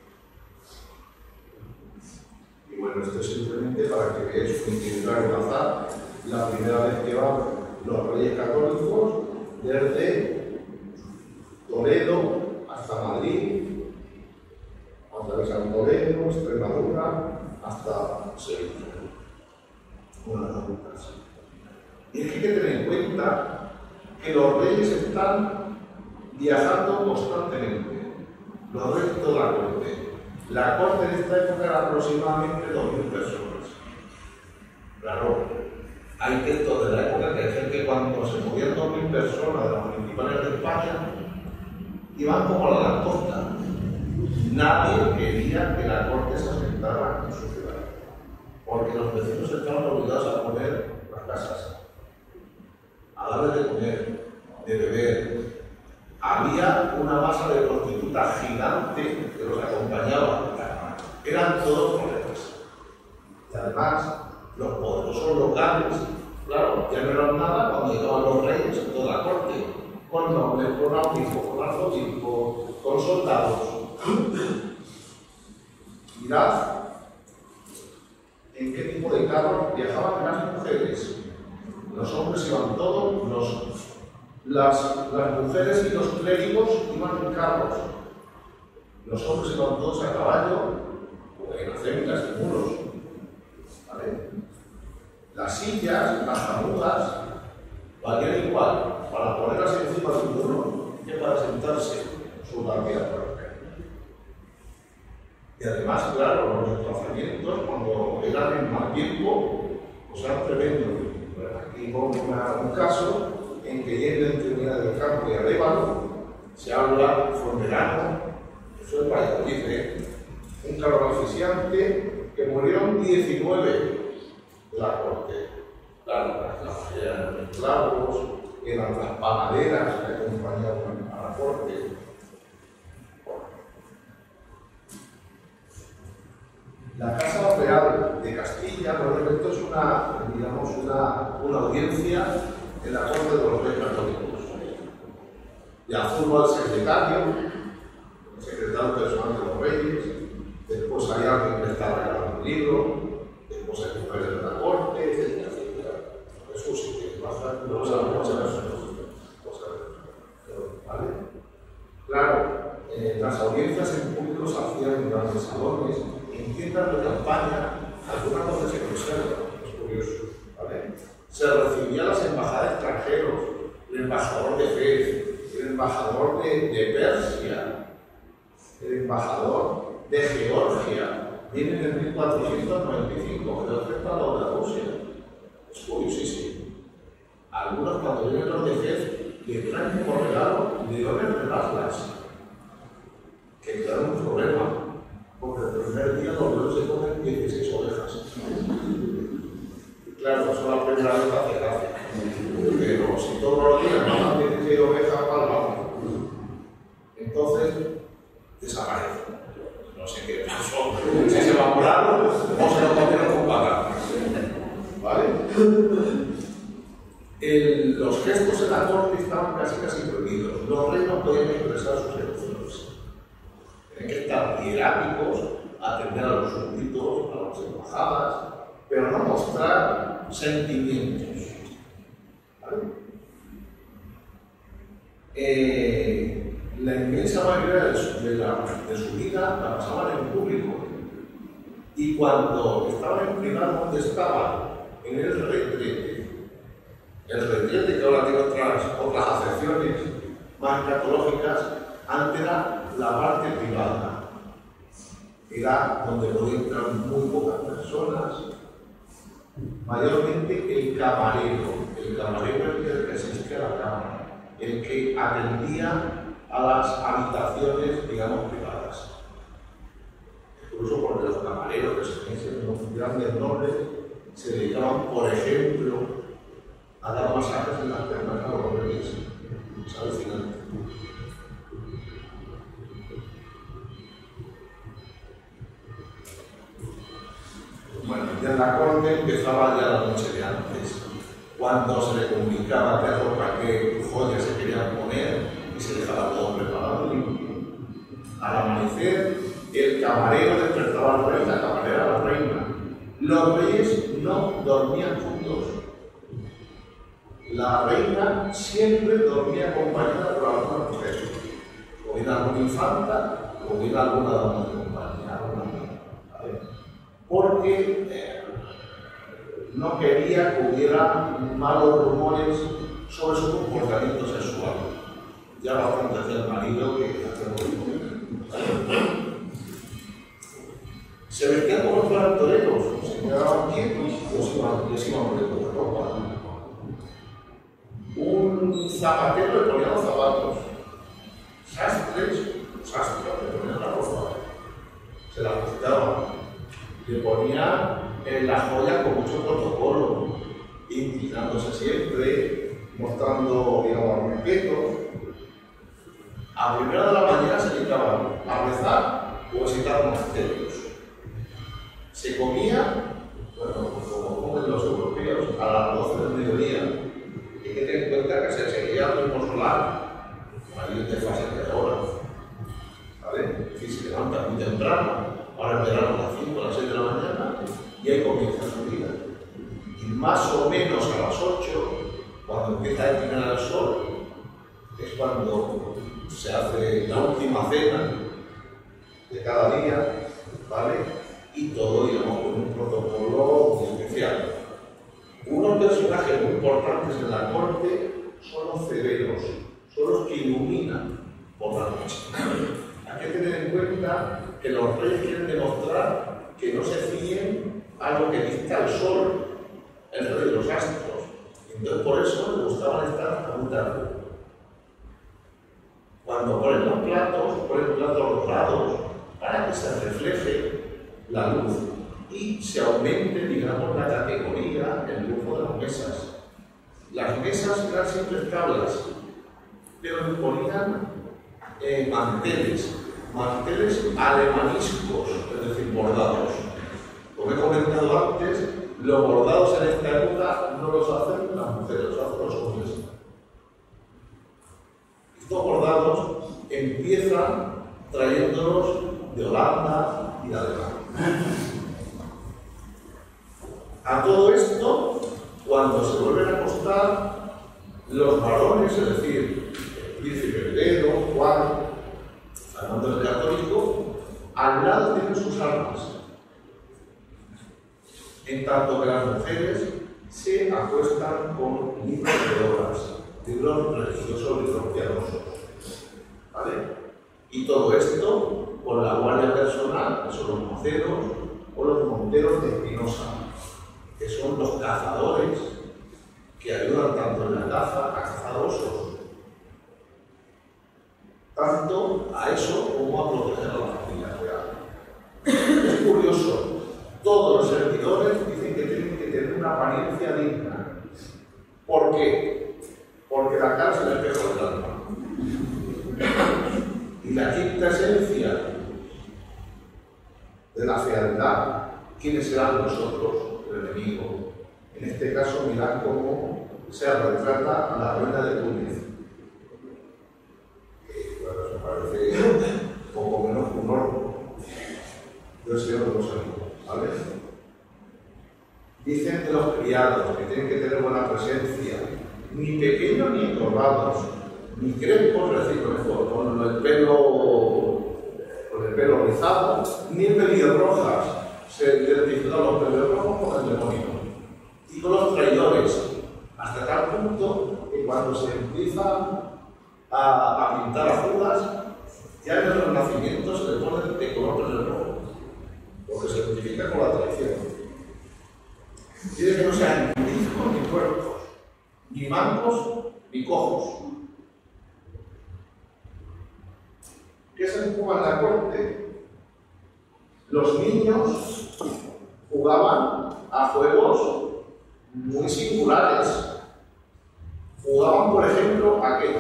Y bueno, esto es simplemente para que veáis un itinerario al azar, la primera vez que van los Reyes Católicos desde Toledo hasta Madrid, atravesando Toledo, Extremadura, hasta Sevilla. Una de las rutas. Y es que hay que tener en cuenta que los reyes están viajando constantemente. Los restos de la corte. La corte en esta época era aproximadamente 2.000 personas. Claro, hay textos de la época que dicen que cuando se movían 2.000 personas de las municipales de España, iban como a la langosta. Nadie quería que la corte se asentara en su ciudad, porque los vecinos estaban obligados a poner las casas, a darles de comer, de beber. Había una masa de prostitutas gigante que los acompañaba. Eran todos problemas. Y además, los poderosos locales, claro, ya no eran nada cuando llegaban los reyes en toda la corte, con nobles, con obispos, con arzobispos, con soldados. Mirad en qué tipo de carros viajaban las mujeres. Los hombres iban todos, las mujeres y los clérigos iban en carros. Los hombres iban todos a caballo o en acémilas y mulos. ¿Vale? Las sillas, las jamudas, valían igual para ponerlas encima de un muro que para sentarse sobre la vía. Y además, claro, los desplazamientos, cuando eran en mal tiempo, pues eran tremendos. Aquí pongo un caso en que Yendo tenía del campo y Arévalo, se habla, fue en verano, eso es Valladolid, un calor asfixiante que murieron 19 de la corte. Claro, las mayoría eran esclavos, eran las panaderas que acompañaban a la corte. La Casa Real de Castilla, por ejemplo, es una audiencia en la corte de los reyes católicos. Y azul va el secretario personal de los reyes, después hay alguien que está regalando un libro, después hay mujeres de la corte, etc. Eso sí que pasa, ¿vale? Claro, las audiencias en público se hacían en grandes salones, en tiendas de campaña, algunas cosas se conservan, es curioso, ¿vale? Se recibía a las embajadas extranjeros, el embajador de Fez, el embajador de Persia, el embajador de Georgia, vienen en 1495, creo que está al lado de Rusia. Es curiosísimo. Algunos cuando vienen los de Fez le traen como regalo leones de Atlas, que crearon un problema, porque el primer día los leones se comen 16 ovejas. Claro, eso la primera vez hace gracia, pero si todos los días matan 16 ovejas, palma. Entonces, desaparece. No sé qué pasó, si se evaporaron o se lo comieron con pagar. ¿Vale? Los gestos en la corte estaban casi prohibidos. Los reyes no podían expresar sus emociones. Tienen que estar hieráticos, atender a los súbditos, a las embajadas, pero no mostrar sentimientos. ¿Vale? La inmensa mayoría de su vida la pasaban en público. Y cuando estaban en privado, ¿dónde estaban? En el retrete. El retrete, que ahora tiene otras acepciones más catológicas, antes era la parte privada. Era donde podían entrar muy pocas personas. Mayormente el camarero es el que asistía a la cámara, el que atendía a las habitaciones, digamos, privadas. Incluso porque los camareros que se dicen los grandes nobles se dedicaban, por ejemplo, a dar masajes en las piernas a los reyes. Es alucinante. Bueno, ya en la corte empezaba ya la noche de antes, cuando se le comunicaba qué ropa, qué joyas se querían poner y se dejaba todo preparado limpio. Al amanecer, el camarero despertaba al rey, la camarera a la reina. Los reyes no dormían juntos. La reina siempre dormía acompañada por alguna mujer. O bien alguna infanta, o bien alguna dama de compañía. ¿Vale? Porque no quería que hubiera malos rumores sobre su comportamiento sexual. Ya bastante hacía el marido que hacía lo mismo. zapatero le ponía los zapatos. Sastres, le ponía la ropa. Se la ajustaban. Le ponía en la joya con mucho protocolo, inclinándose siempre, mostrando, digamos, respeto. A primera de la mañana se dedicaban a rezar o a visitar monasterios. Se comía, bueno, como comen los europeos, a las 12 del mediodía. Hay que tener en cuenta que se seguía el mismo solar, hay un desfase de horas. ¿Vale? Es decir, se levanta muy temprano, ahora en verano a las 5 o las 6 de la mañana, y ahí comienza su vida. Y más o menos a las 8, cuando empieza a declinar el sol, es cuando se hace la última cena de cada día, ¿vale? Y todo, digamos, con un protocolo muy especial. Unos personajes muy importantes en la corte son los ceberos, son los que iluminan por la noche. Hay que tener en cuenta que los reyes quieren demostrar que no se fíen a lo que dicta el sol, el rey de los astros. Entonces, por eso les gustaban estar hasta muy tarde. Cuando ponen los platos dorados para que se refleje la luz y se aumente, digamos, la categoría, el lujo de las mesas. Las mesas eran siempre tablas, pero le ponían manteles alemaniscos, es decir, bordados. Como he comentado antes, los bordados en esta época no los hacen las mujeres, los hacen los hombres. Estos bordados empiezan trayéndolos de Holanda y de Alemania. A todo esto, cuando se vuelven a acostar, los varones, es decir, el príncipe heredero, Juan, Fernando el Católico, al lado tienen sus armas. En tanto que las mujeres se acuestan con libros de obras, libros religiosos, libros piadosos. ¿Vale? Y todo esto con la guardia personal, que son los moceros o los monteros de Espinosa, que son los cazadores que ayudan tanto en la caza a cazar osos, tanto a eso como a proteger a la familia real. Es curioso, todos los servidores dicen que tienen que tener una apariencia digna. ¿Por qué? Porque la cara es el espejo del alma. Y la quinta esencia de la fealdad, ¿quiénes serán nosotros? El enemigo. En este caso, mirad cómo se retrata a la reina de Túnez. Bueno, me parece poco menos que un horno del Señor de los Anillos, ¿vale? Dicen de los criados que tienen que tener buena presencia, ni pequeños ni encorvados, ni crespos, es decir, con el pelo rizado, ni pelirrojas. Se identifican los pelirrojos con el demonio. Y con los traidores, hasta tal punto que cuando se empieza a pintar a Judas, ya en el Renacimiento se le pone de color pelirrojo, porque se identifica con la traición. Quiere que no sean ni hijos ni tuertos, ni mancos ni cojos. ¿Qué se juega en la corte? Los niños jugaban a juegos muy singulares. Jugaban, por ejemplo,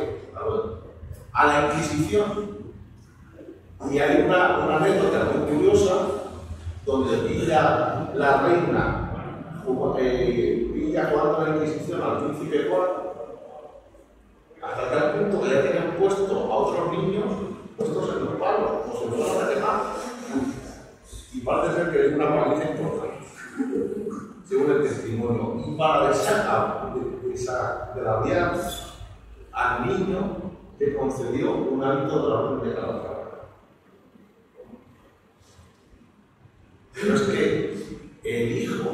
a la Inquisición. Y hay una anécdota muy curiosa donde pilla la reina pilla jugando a la Inquisición al príncipe Juan, hasta tal punto que ya tenían puesto a otros niños puestos en los palos, como si fueran a quemar. Y parece ser que es una paliza importante, según el testimonio. Y para de la vida al niño que concedió un hábito de la orden de Calatrava. Pero es que el hijo,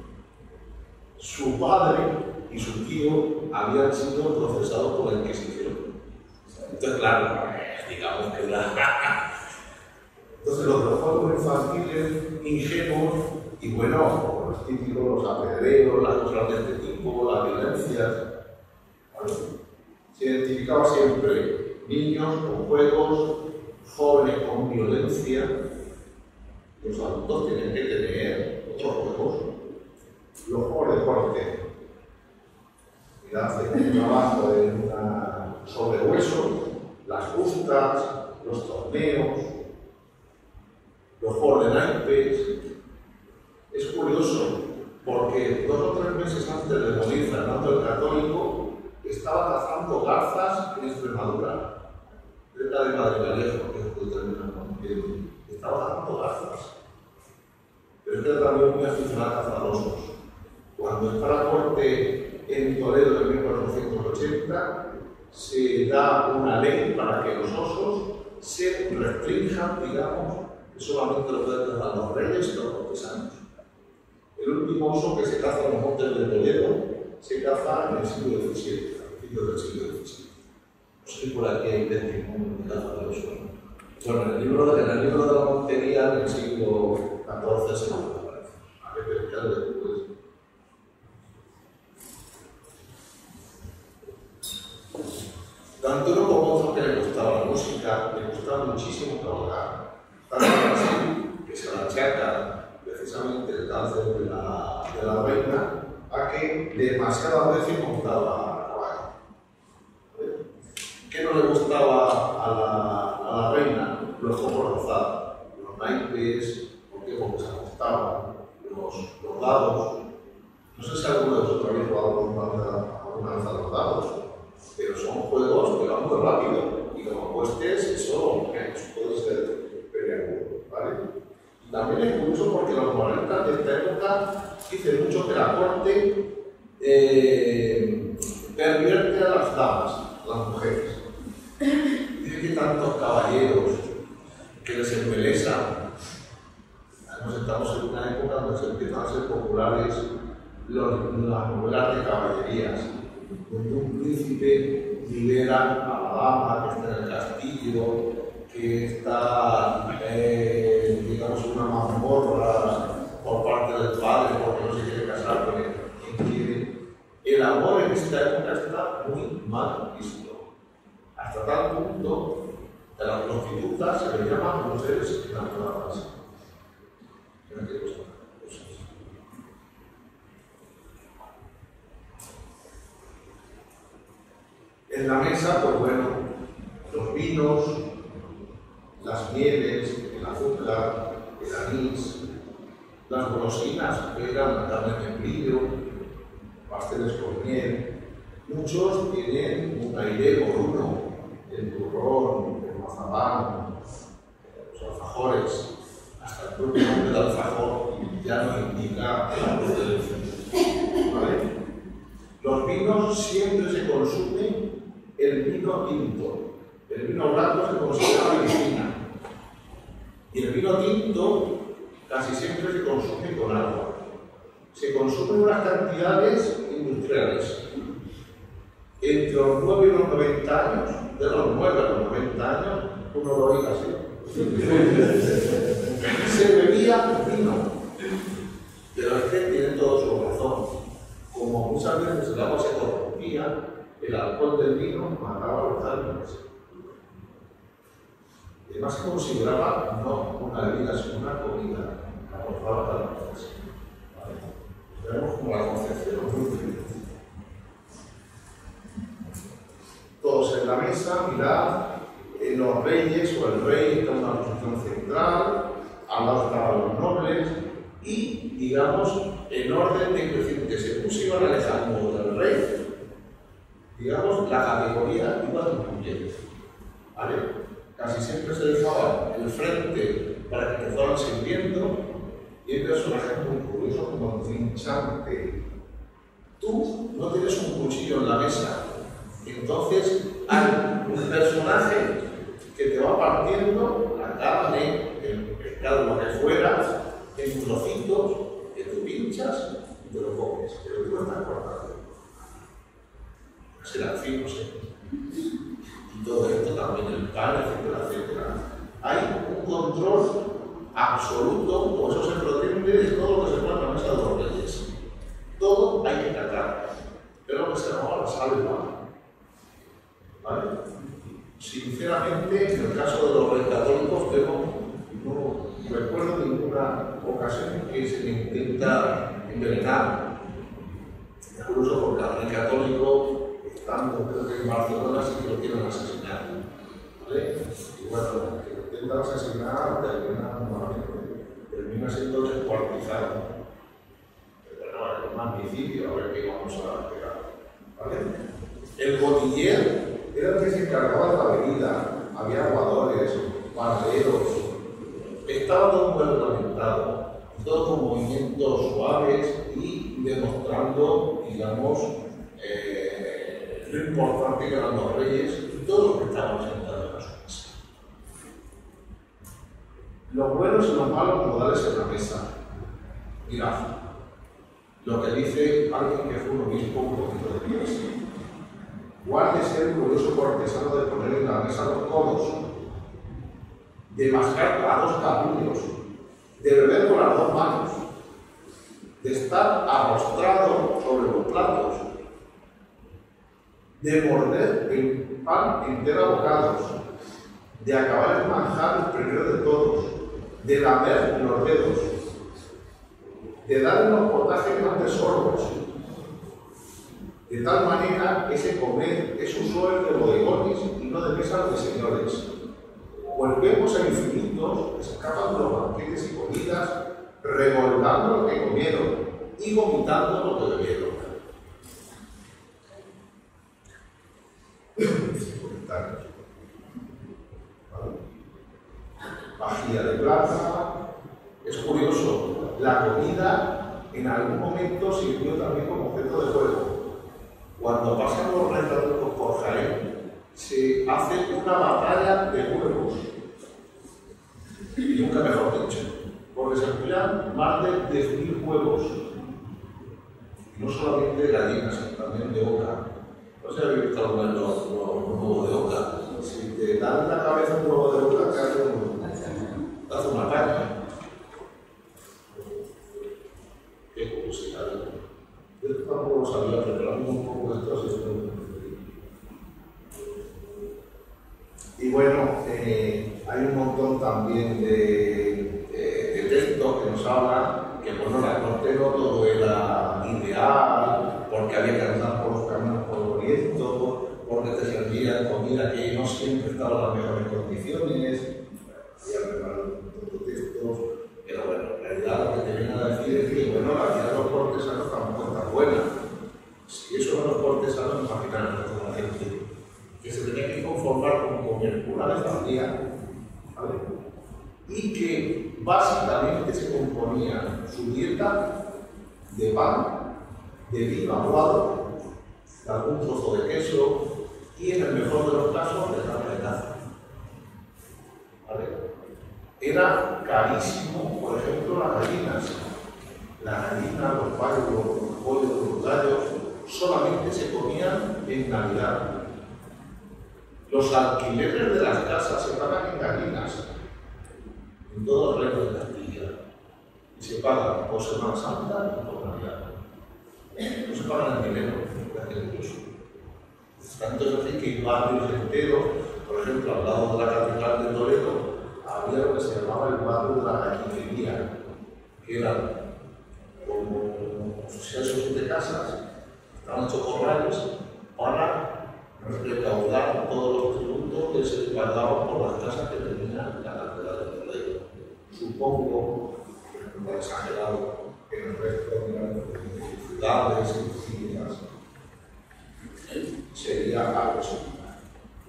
su padre y su tío habían sido procesados por la Inquisición. Entonces, claro, digamos que Entonces, los juegos infantiles, ingenuos, y bueno, los típicos, los apedreos, las cosas de este tipo, las violencias, ¿vale? Se identificaba siempre niños con juegos, jóvenes con violencia. Los adultos tienen que tener otros juegos. Los juegos de deporte. Mirad, el trabajo sobre hueso, las justas, los torneos, los juegos de naipes. Es curioso, porque 2 o 3 meses antes de morir Fernando el Católico, estaba cazando garzas en Extremadura, cerca de Madrid-Vallejo, que después termina con estaba cazando garzas. Pero es que era también muy aficionado a cazar osos. Cuando está la corte en Toledo en 1480, se da una ley para que los osos se restrinjan, digamos, que solamente lo pueden cazar los reyes y los cortesanos. El último oso que se caza en los montes de Toledo se caza en el siglo XVII, a principios del siglo XVII. No sé si por aquí hay testimonio de caza de osos. Bueno, en el libro de la Montería del siglo XIV se lo aparece. A ver, ya después. Tanto uno como otro que le gustaba la música, le gustaba muchísimo trabajar. Tanto así que se la achaca precisamente el cáncer de la reina a que demasiadas veces montaba a caballo. ¿Qué no le gustaba a la reina? Los juegos de azar, los naipes, porque se apostaban, los dados. No sé si alguno de vosotros habéis jugado alguna vez a los dados, pero son juegos que van muy rápido y como apuestes, eso puede ser peleagudo, ¿vale? Y también es curioso porque los moralistas de esta época dicen mucho que la corte pervierte a las damas, a las mujeres. Dice que tantos caballeros que les embelesan. Además estamos en una época donde se empiezan a ser populares las novelas de caballerías, donde un príncipe libera a la dama que está en el castillo, que está, digamos, una mazmorra por parte del padre porque no se quiere casar con quien quiere. El amor en esta época está muy mal visto, hasta tal punto que a las prostitutas se les llama mujeres enamoradas. Mira qué cosas. En la mesa, pues bueno, los vinos, las mieles, el azúcar, el anís, las golosinas, que eran la carne de membrillo, pasteles con miel. Muchos tienen un aire moruno, el turrón, el mazapán, los alfajores, hasta el propio nombre del alfajor ya no indica la procedencia. ¿Vale? Los vinos siempre se consumen el vino tinto. El vino blanco se considera medicina. Y el vino tinto casi siempre se consume con agua. Se consumen unas cantidades industriales. Entre los 9 y los 90 años, de los 9 a los 90 años, uno lo oiga así. Se bebía vino. Pero es que tiene todo su razón. Como muchas veces el agua se corrompía, el alcohol del vino mataba a los árboles. Además se consideraba no una bebida, sino una comida. Aportaba calorías. ¿Vale? Tenemos como la concepción muy diferente. Todos en la mesa, mirad, los reyes o el rey está en una posición central, al lado estaban los nobles y, digamos, en orden decreciente, según se iban alejando del rey, digamos, la categoría iba disminuyendo. ¿Vale? Casi siempre se dejaba el frente para que te fueran sirviendo y hay personajes muy curiosos como el trinchante. Tú no tienes un cuchillo en la mesa, entonces hay un personaje que te va partiendo la carne, el pescado, lo que fuera, en trocitos, que tú pinchas y te lo comes, pero tú no estás cortando. Será fino, no sé. Y todo esto también, el pan, etcétera, etcétera. Hay un control absoluto, o eso se pretende, de todo lo que se pone en la mesa de los reyes. Todo hay que catar. Es lo que se llamaba la salva. ¿vale? Sinceramente, en el caso de los reyes católicos, no recuerdo ninguna ocasión en que se le intenta envenenar. Incluso porque al rey católico, estando creo que en Barcelona, sí que lo quieren asesinar. ¿Vale? Y bueno, que lo intentan asesinar, termina siendo descuartizado. Pero bueno, es un magnicidio, a ver qué vamos a pegar. ¿Vale? El botiller era el que se encargaba de la bebida, había aguadores, panaderos, estaba todo muy reglamentado, todo con movimientos suaves y demostrando, digamos, lo importante que eran los reyes y todos los que estaban sentados en su mesa. Los buenos y los malos modales en la mesa. Mirad, lo que dice alguien que fue un obispo un poquito de pies. Guárdese el curioso cortesano de poner en la mesa los codos, de mascar a dos capullos, de beber con las dos manos, de estar arrostrado sobre los platos, de morder el pan entero a bocados, de acabar el manjar el primero de todos, de lamer los dedos, de dar en los potajes más de sorbos. De tal manera, ese comer es usual de bodegones y no de mesas de señores. Pues vemos a infinitos que se escapan de los banquetes y comidas, recordando lo que comieron y vomitando lo que bebieron. Vajilla de plata. Es curioso, la comida en algún momento sirvió también como objeto de juego. Cuando pasan los retadores por Jaén, se hace una batalla de huevos. Y nunca mejor dicho, porque se emplean más de 10.000 huevos. Y no solamente de gallinas, sino también de oca. No sé si habéis visto alguna vez los huevos de oca. Si te dan en la cabeza un huevo de oca, te hace una caña. Qué curiosidad. Yo tampoco lo sabía, pero hablamos un poco de esto, así que... Y bueno, hay un montón también de textos que nos hablan que, bueno, la corte no todo era ideal, porque había que andar por los caminos polvorientos, porque te servían comida que no siempre estaba en las mejores condiciones. Había preparado un montón de textos, pero bueno, en realidad lo que te vienen a decir es que, bueno, la vida de los cortesanos tampoco está buena. Si eso de los cortesanos, imaginan la gente que se tenía que conformar con comer una vez al día, ¿vale? Y que básicamente se componía su dieta de pan, de vino aguado, de algún trozo de queso y, en el mejor de los casos, de carne de caza. ¿Vale? Era carísimo, por ejemplo, las gallinas. Las gallinas, los pavos, los pollos, los gallos, solamente se comían en Navidad. Los alquileres de las casas se pagan en gallinas, en todo el reino de Castilla. Y se pagan por Semana Santa y por Navidad. No se pagan en dinero, incluso. Tanto es así que hay barrios enteros, por ejemplo, al lado de la Catedral de Toledo, había lo que se llamaba el barrio de la gallinería, que eran como 6 o 7 casas, estaban hechos corrales para recaudar todos los tributos que se pagaban por las casas que tenía la Catedral de Toledo. Supongo, no es exagerado, en el resto de ciudades y demás sería algo similar.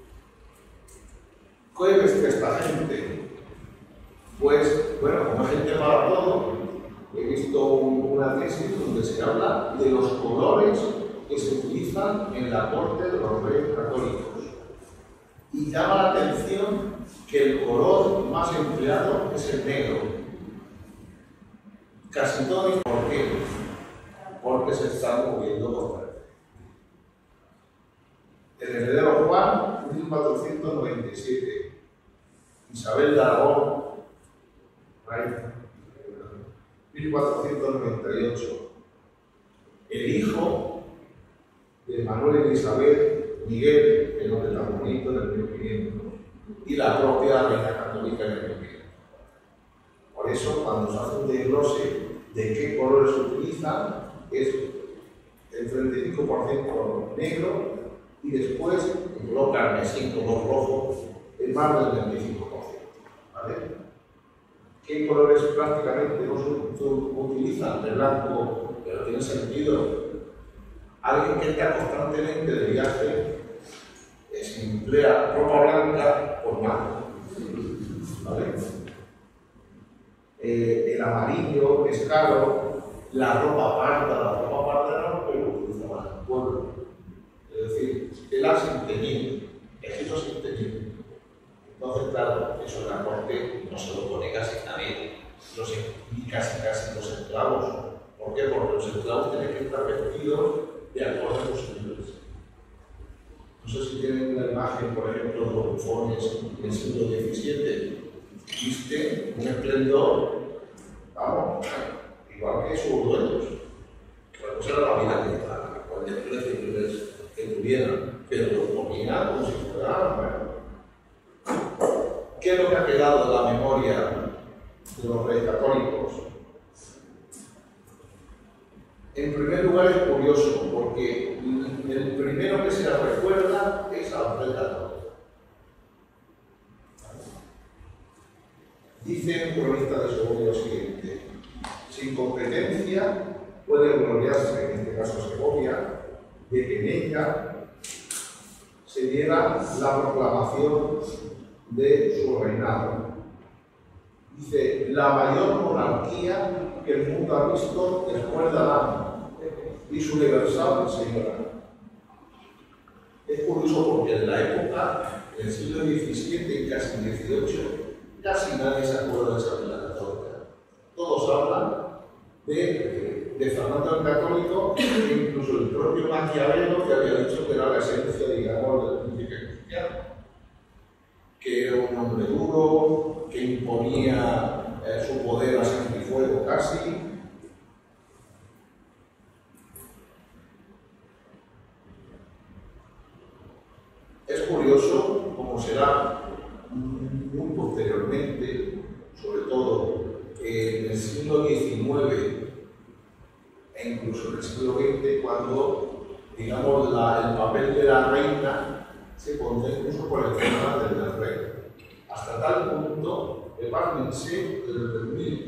¿Qué es esta gente? Pues, bueno, como gente para todo, he visto una tesis donde se habla de los colores que se utilizan en la corte de los reyes católicos. Y llama la atención que el color más empleado es el negro. Casi todo. ¿Por qué? Porque se está moviendo por verde. El heredero Juan, 1497. Isabel de Aragón, 1498. El hijo de Manuel e Isabel, Miguel, que no es tan bonito, en el 1500, y la propia Reina Católica en el 1500. Por eso, cuando se hace un desglose de qué colores se utilizan, es el 35% negro y después el color carmesí, color rojo, es más del 25%. ¿Vale? ¿Qué colores prácticamente no se utilizan? El blanco, pero tiene sentido. Alguien que está constantemente de viaje se emplea ropa blanca por blanco. ¿Vale? El amarillo es claro, la ropa parda no lo utiliza más el pueblo. Es decir, tela sin teñir, tejido sin teñir. Entonces, claro, eso en la corte no se lo pone casi nadie, ni casi los esclavos. ¿Por qué? Porque los esclavos tienen que estar vestidos de acuerdo a los señores. No sé si tienen una imagen, por ejemplo, de los bufones del siglo XVII. Viste un esplendor, vamos, igual que sus dueños. La cosa era la vida que iba, cualquier precio que tuvieran, pero los ponían como si fueran, bueno. ¿Qué es lo que ha quedado de la memoria de los reyes católicos? En primer lugar es curioso, porque el primero que se recuerda es a los reyes católicos. Dice un cronista de Segovia lo siguiente: sin competencia puede gloriarse, en este caso Segovia, de que en ella se diera la proclamación de su reinado. Dice, la mayor monarquía que el mundo ha visto después de Adán y su universal señora. Es curioso porque en la época, en el siglo XVII y casi XVIII, casi nadie se acuerda de esa Reina Católica. Todos hablan de Fernando el Católico, e incluso el propio Maquiavelo, que había dicho que era la esencia, digamos, del príncipe cristiano. Que era un hombre duro, que imponía su poder a sangre y fuego casi. Es curioso cómo será muy posteriormente, sobre todo en el siglo XIX e incluso en el siglo XX, cuando, digamos, el papel de la reina se pondrá incluso por encima del rey. Hasta tal punto que Parmense, desde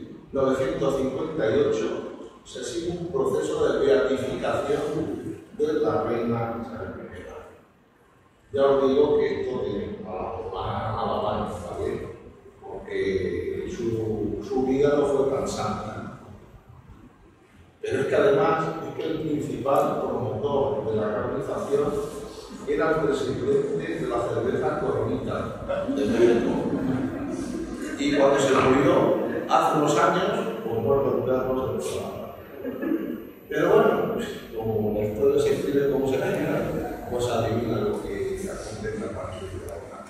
1958, se sigue un proceso de beatificación de la reina Isabel I. Ya os digo que esto tiene a la mano, ¿vale? Porque su vida no fue tan santa. Pero es que además, es que el principal promotor de la canonización era el presidente de la cerveza Coronita de México. Y cuando se murió, hace unos años, pues bueno, recuperamos el programa. Pero bueno, como la historia se escribe como se escribe, pues adivina lo que acontece a partir de ahora.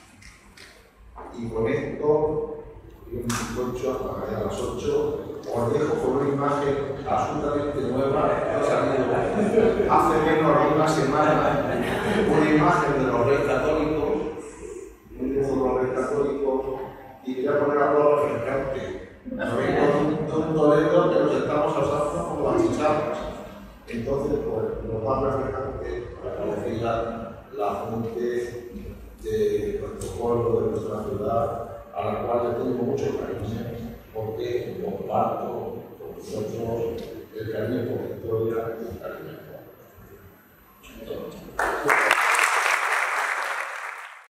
Y con esto, un bizcocho hasta mañana a las 8, os dejo con una imagen absolutamente nueva que ha salido hace menos de una semana, una imagen de los reyes católicos, un dibujo de los reyes católicos, y quería poner algo refrescante. De un Toledo que nos estamos asando como las chicharras. Entonces, pues, nos va a refrescante para que nos diga la fuente de nuestro pueblo, de nuestra ciudad, a la cual le tengo mucho cariño, porque comparto con vosotros el cariño por la historia y el cariño por la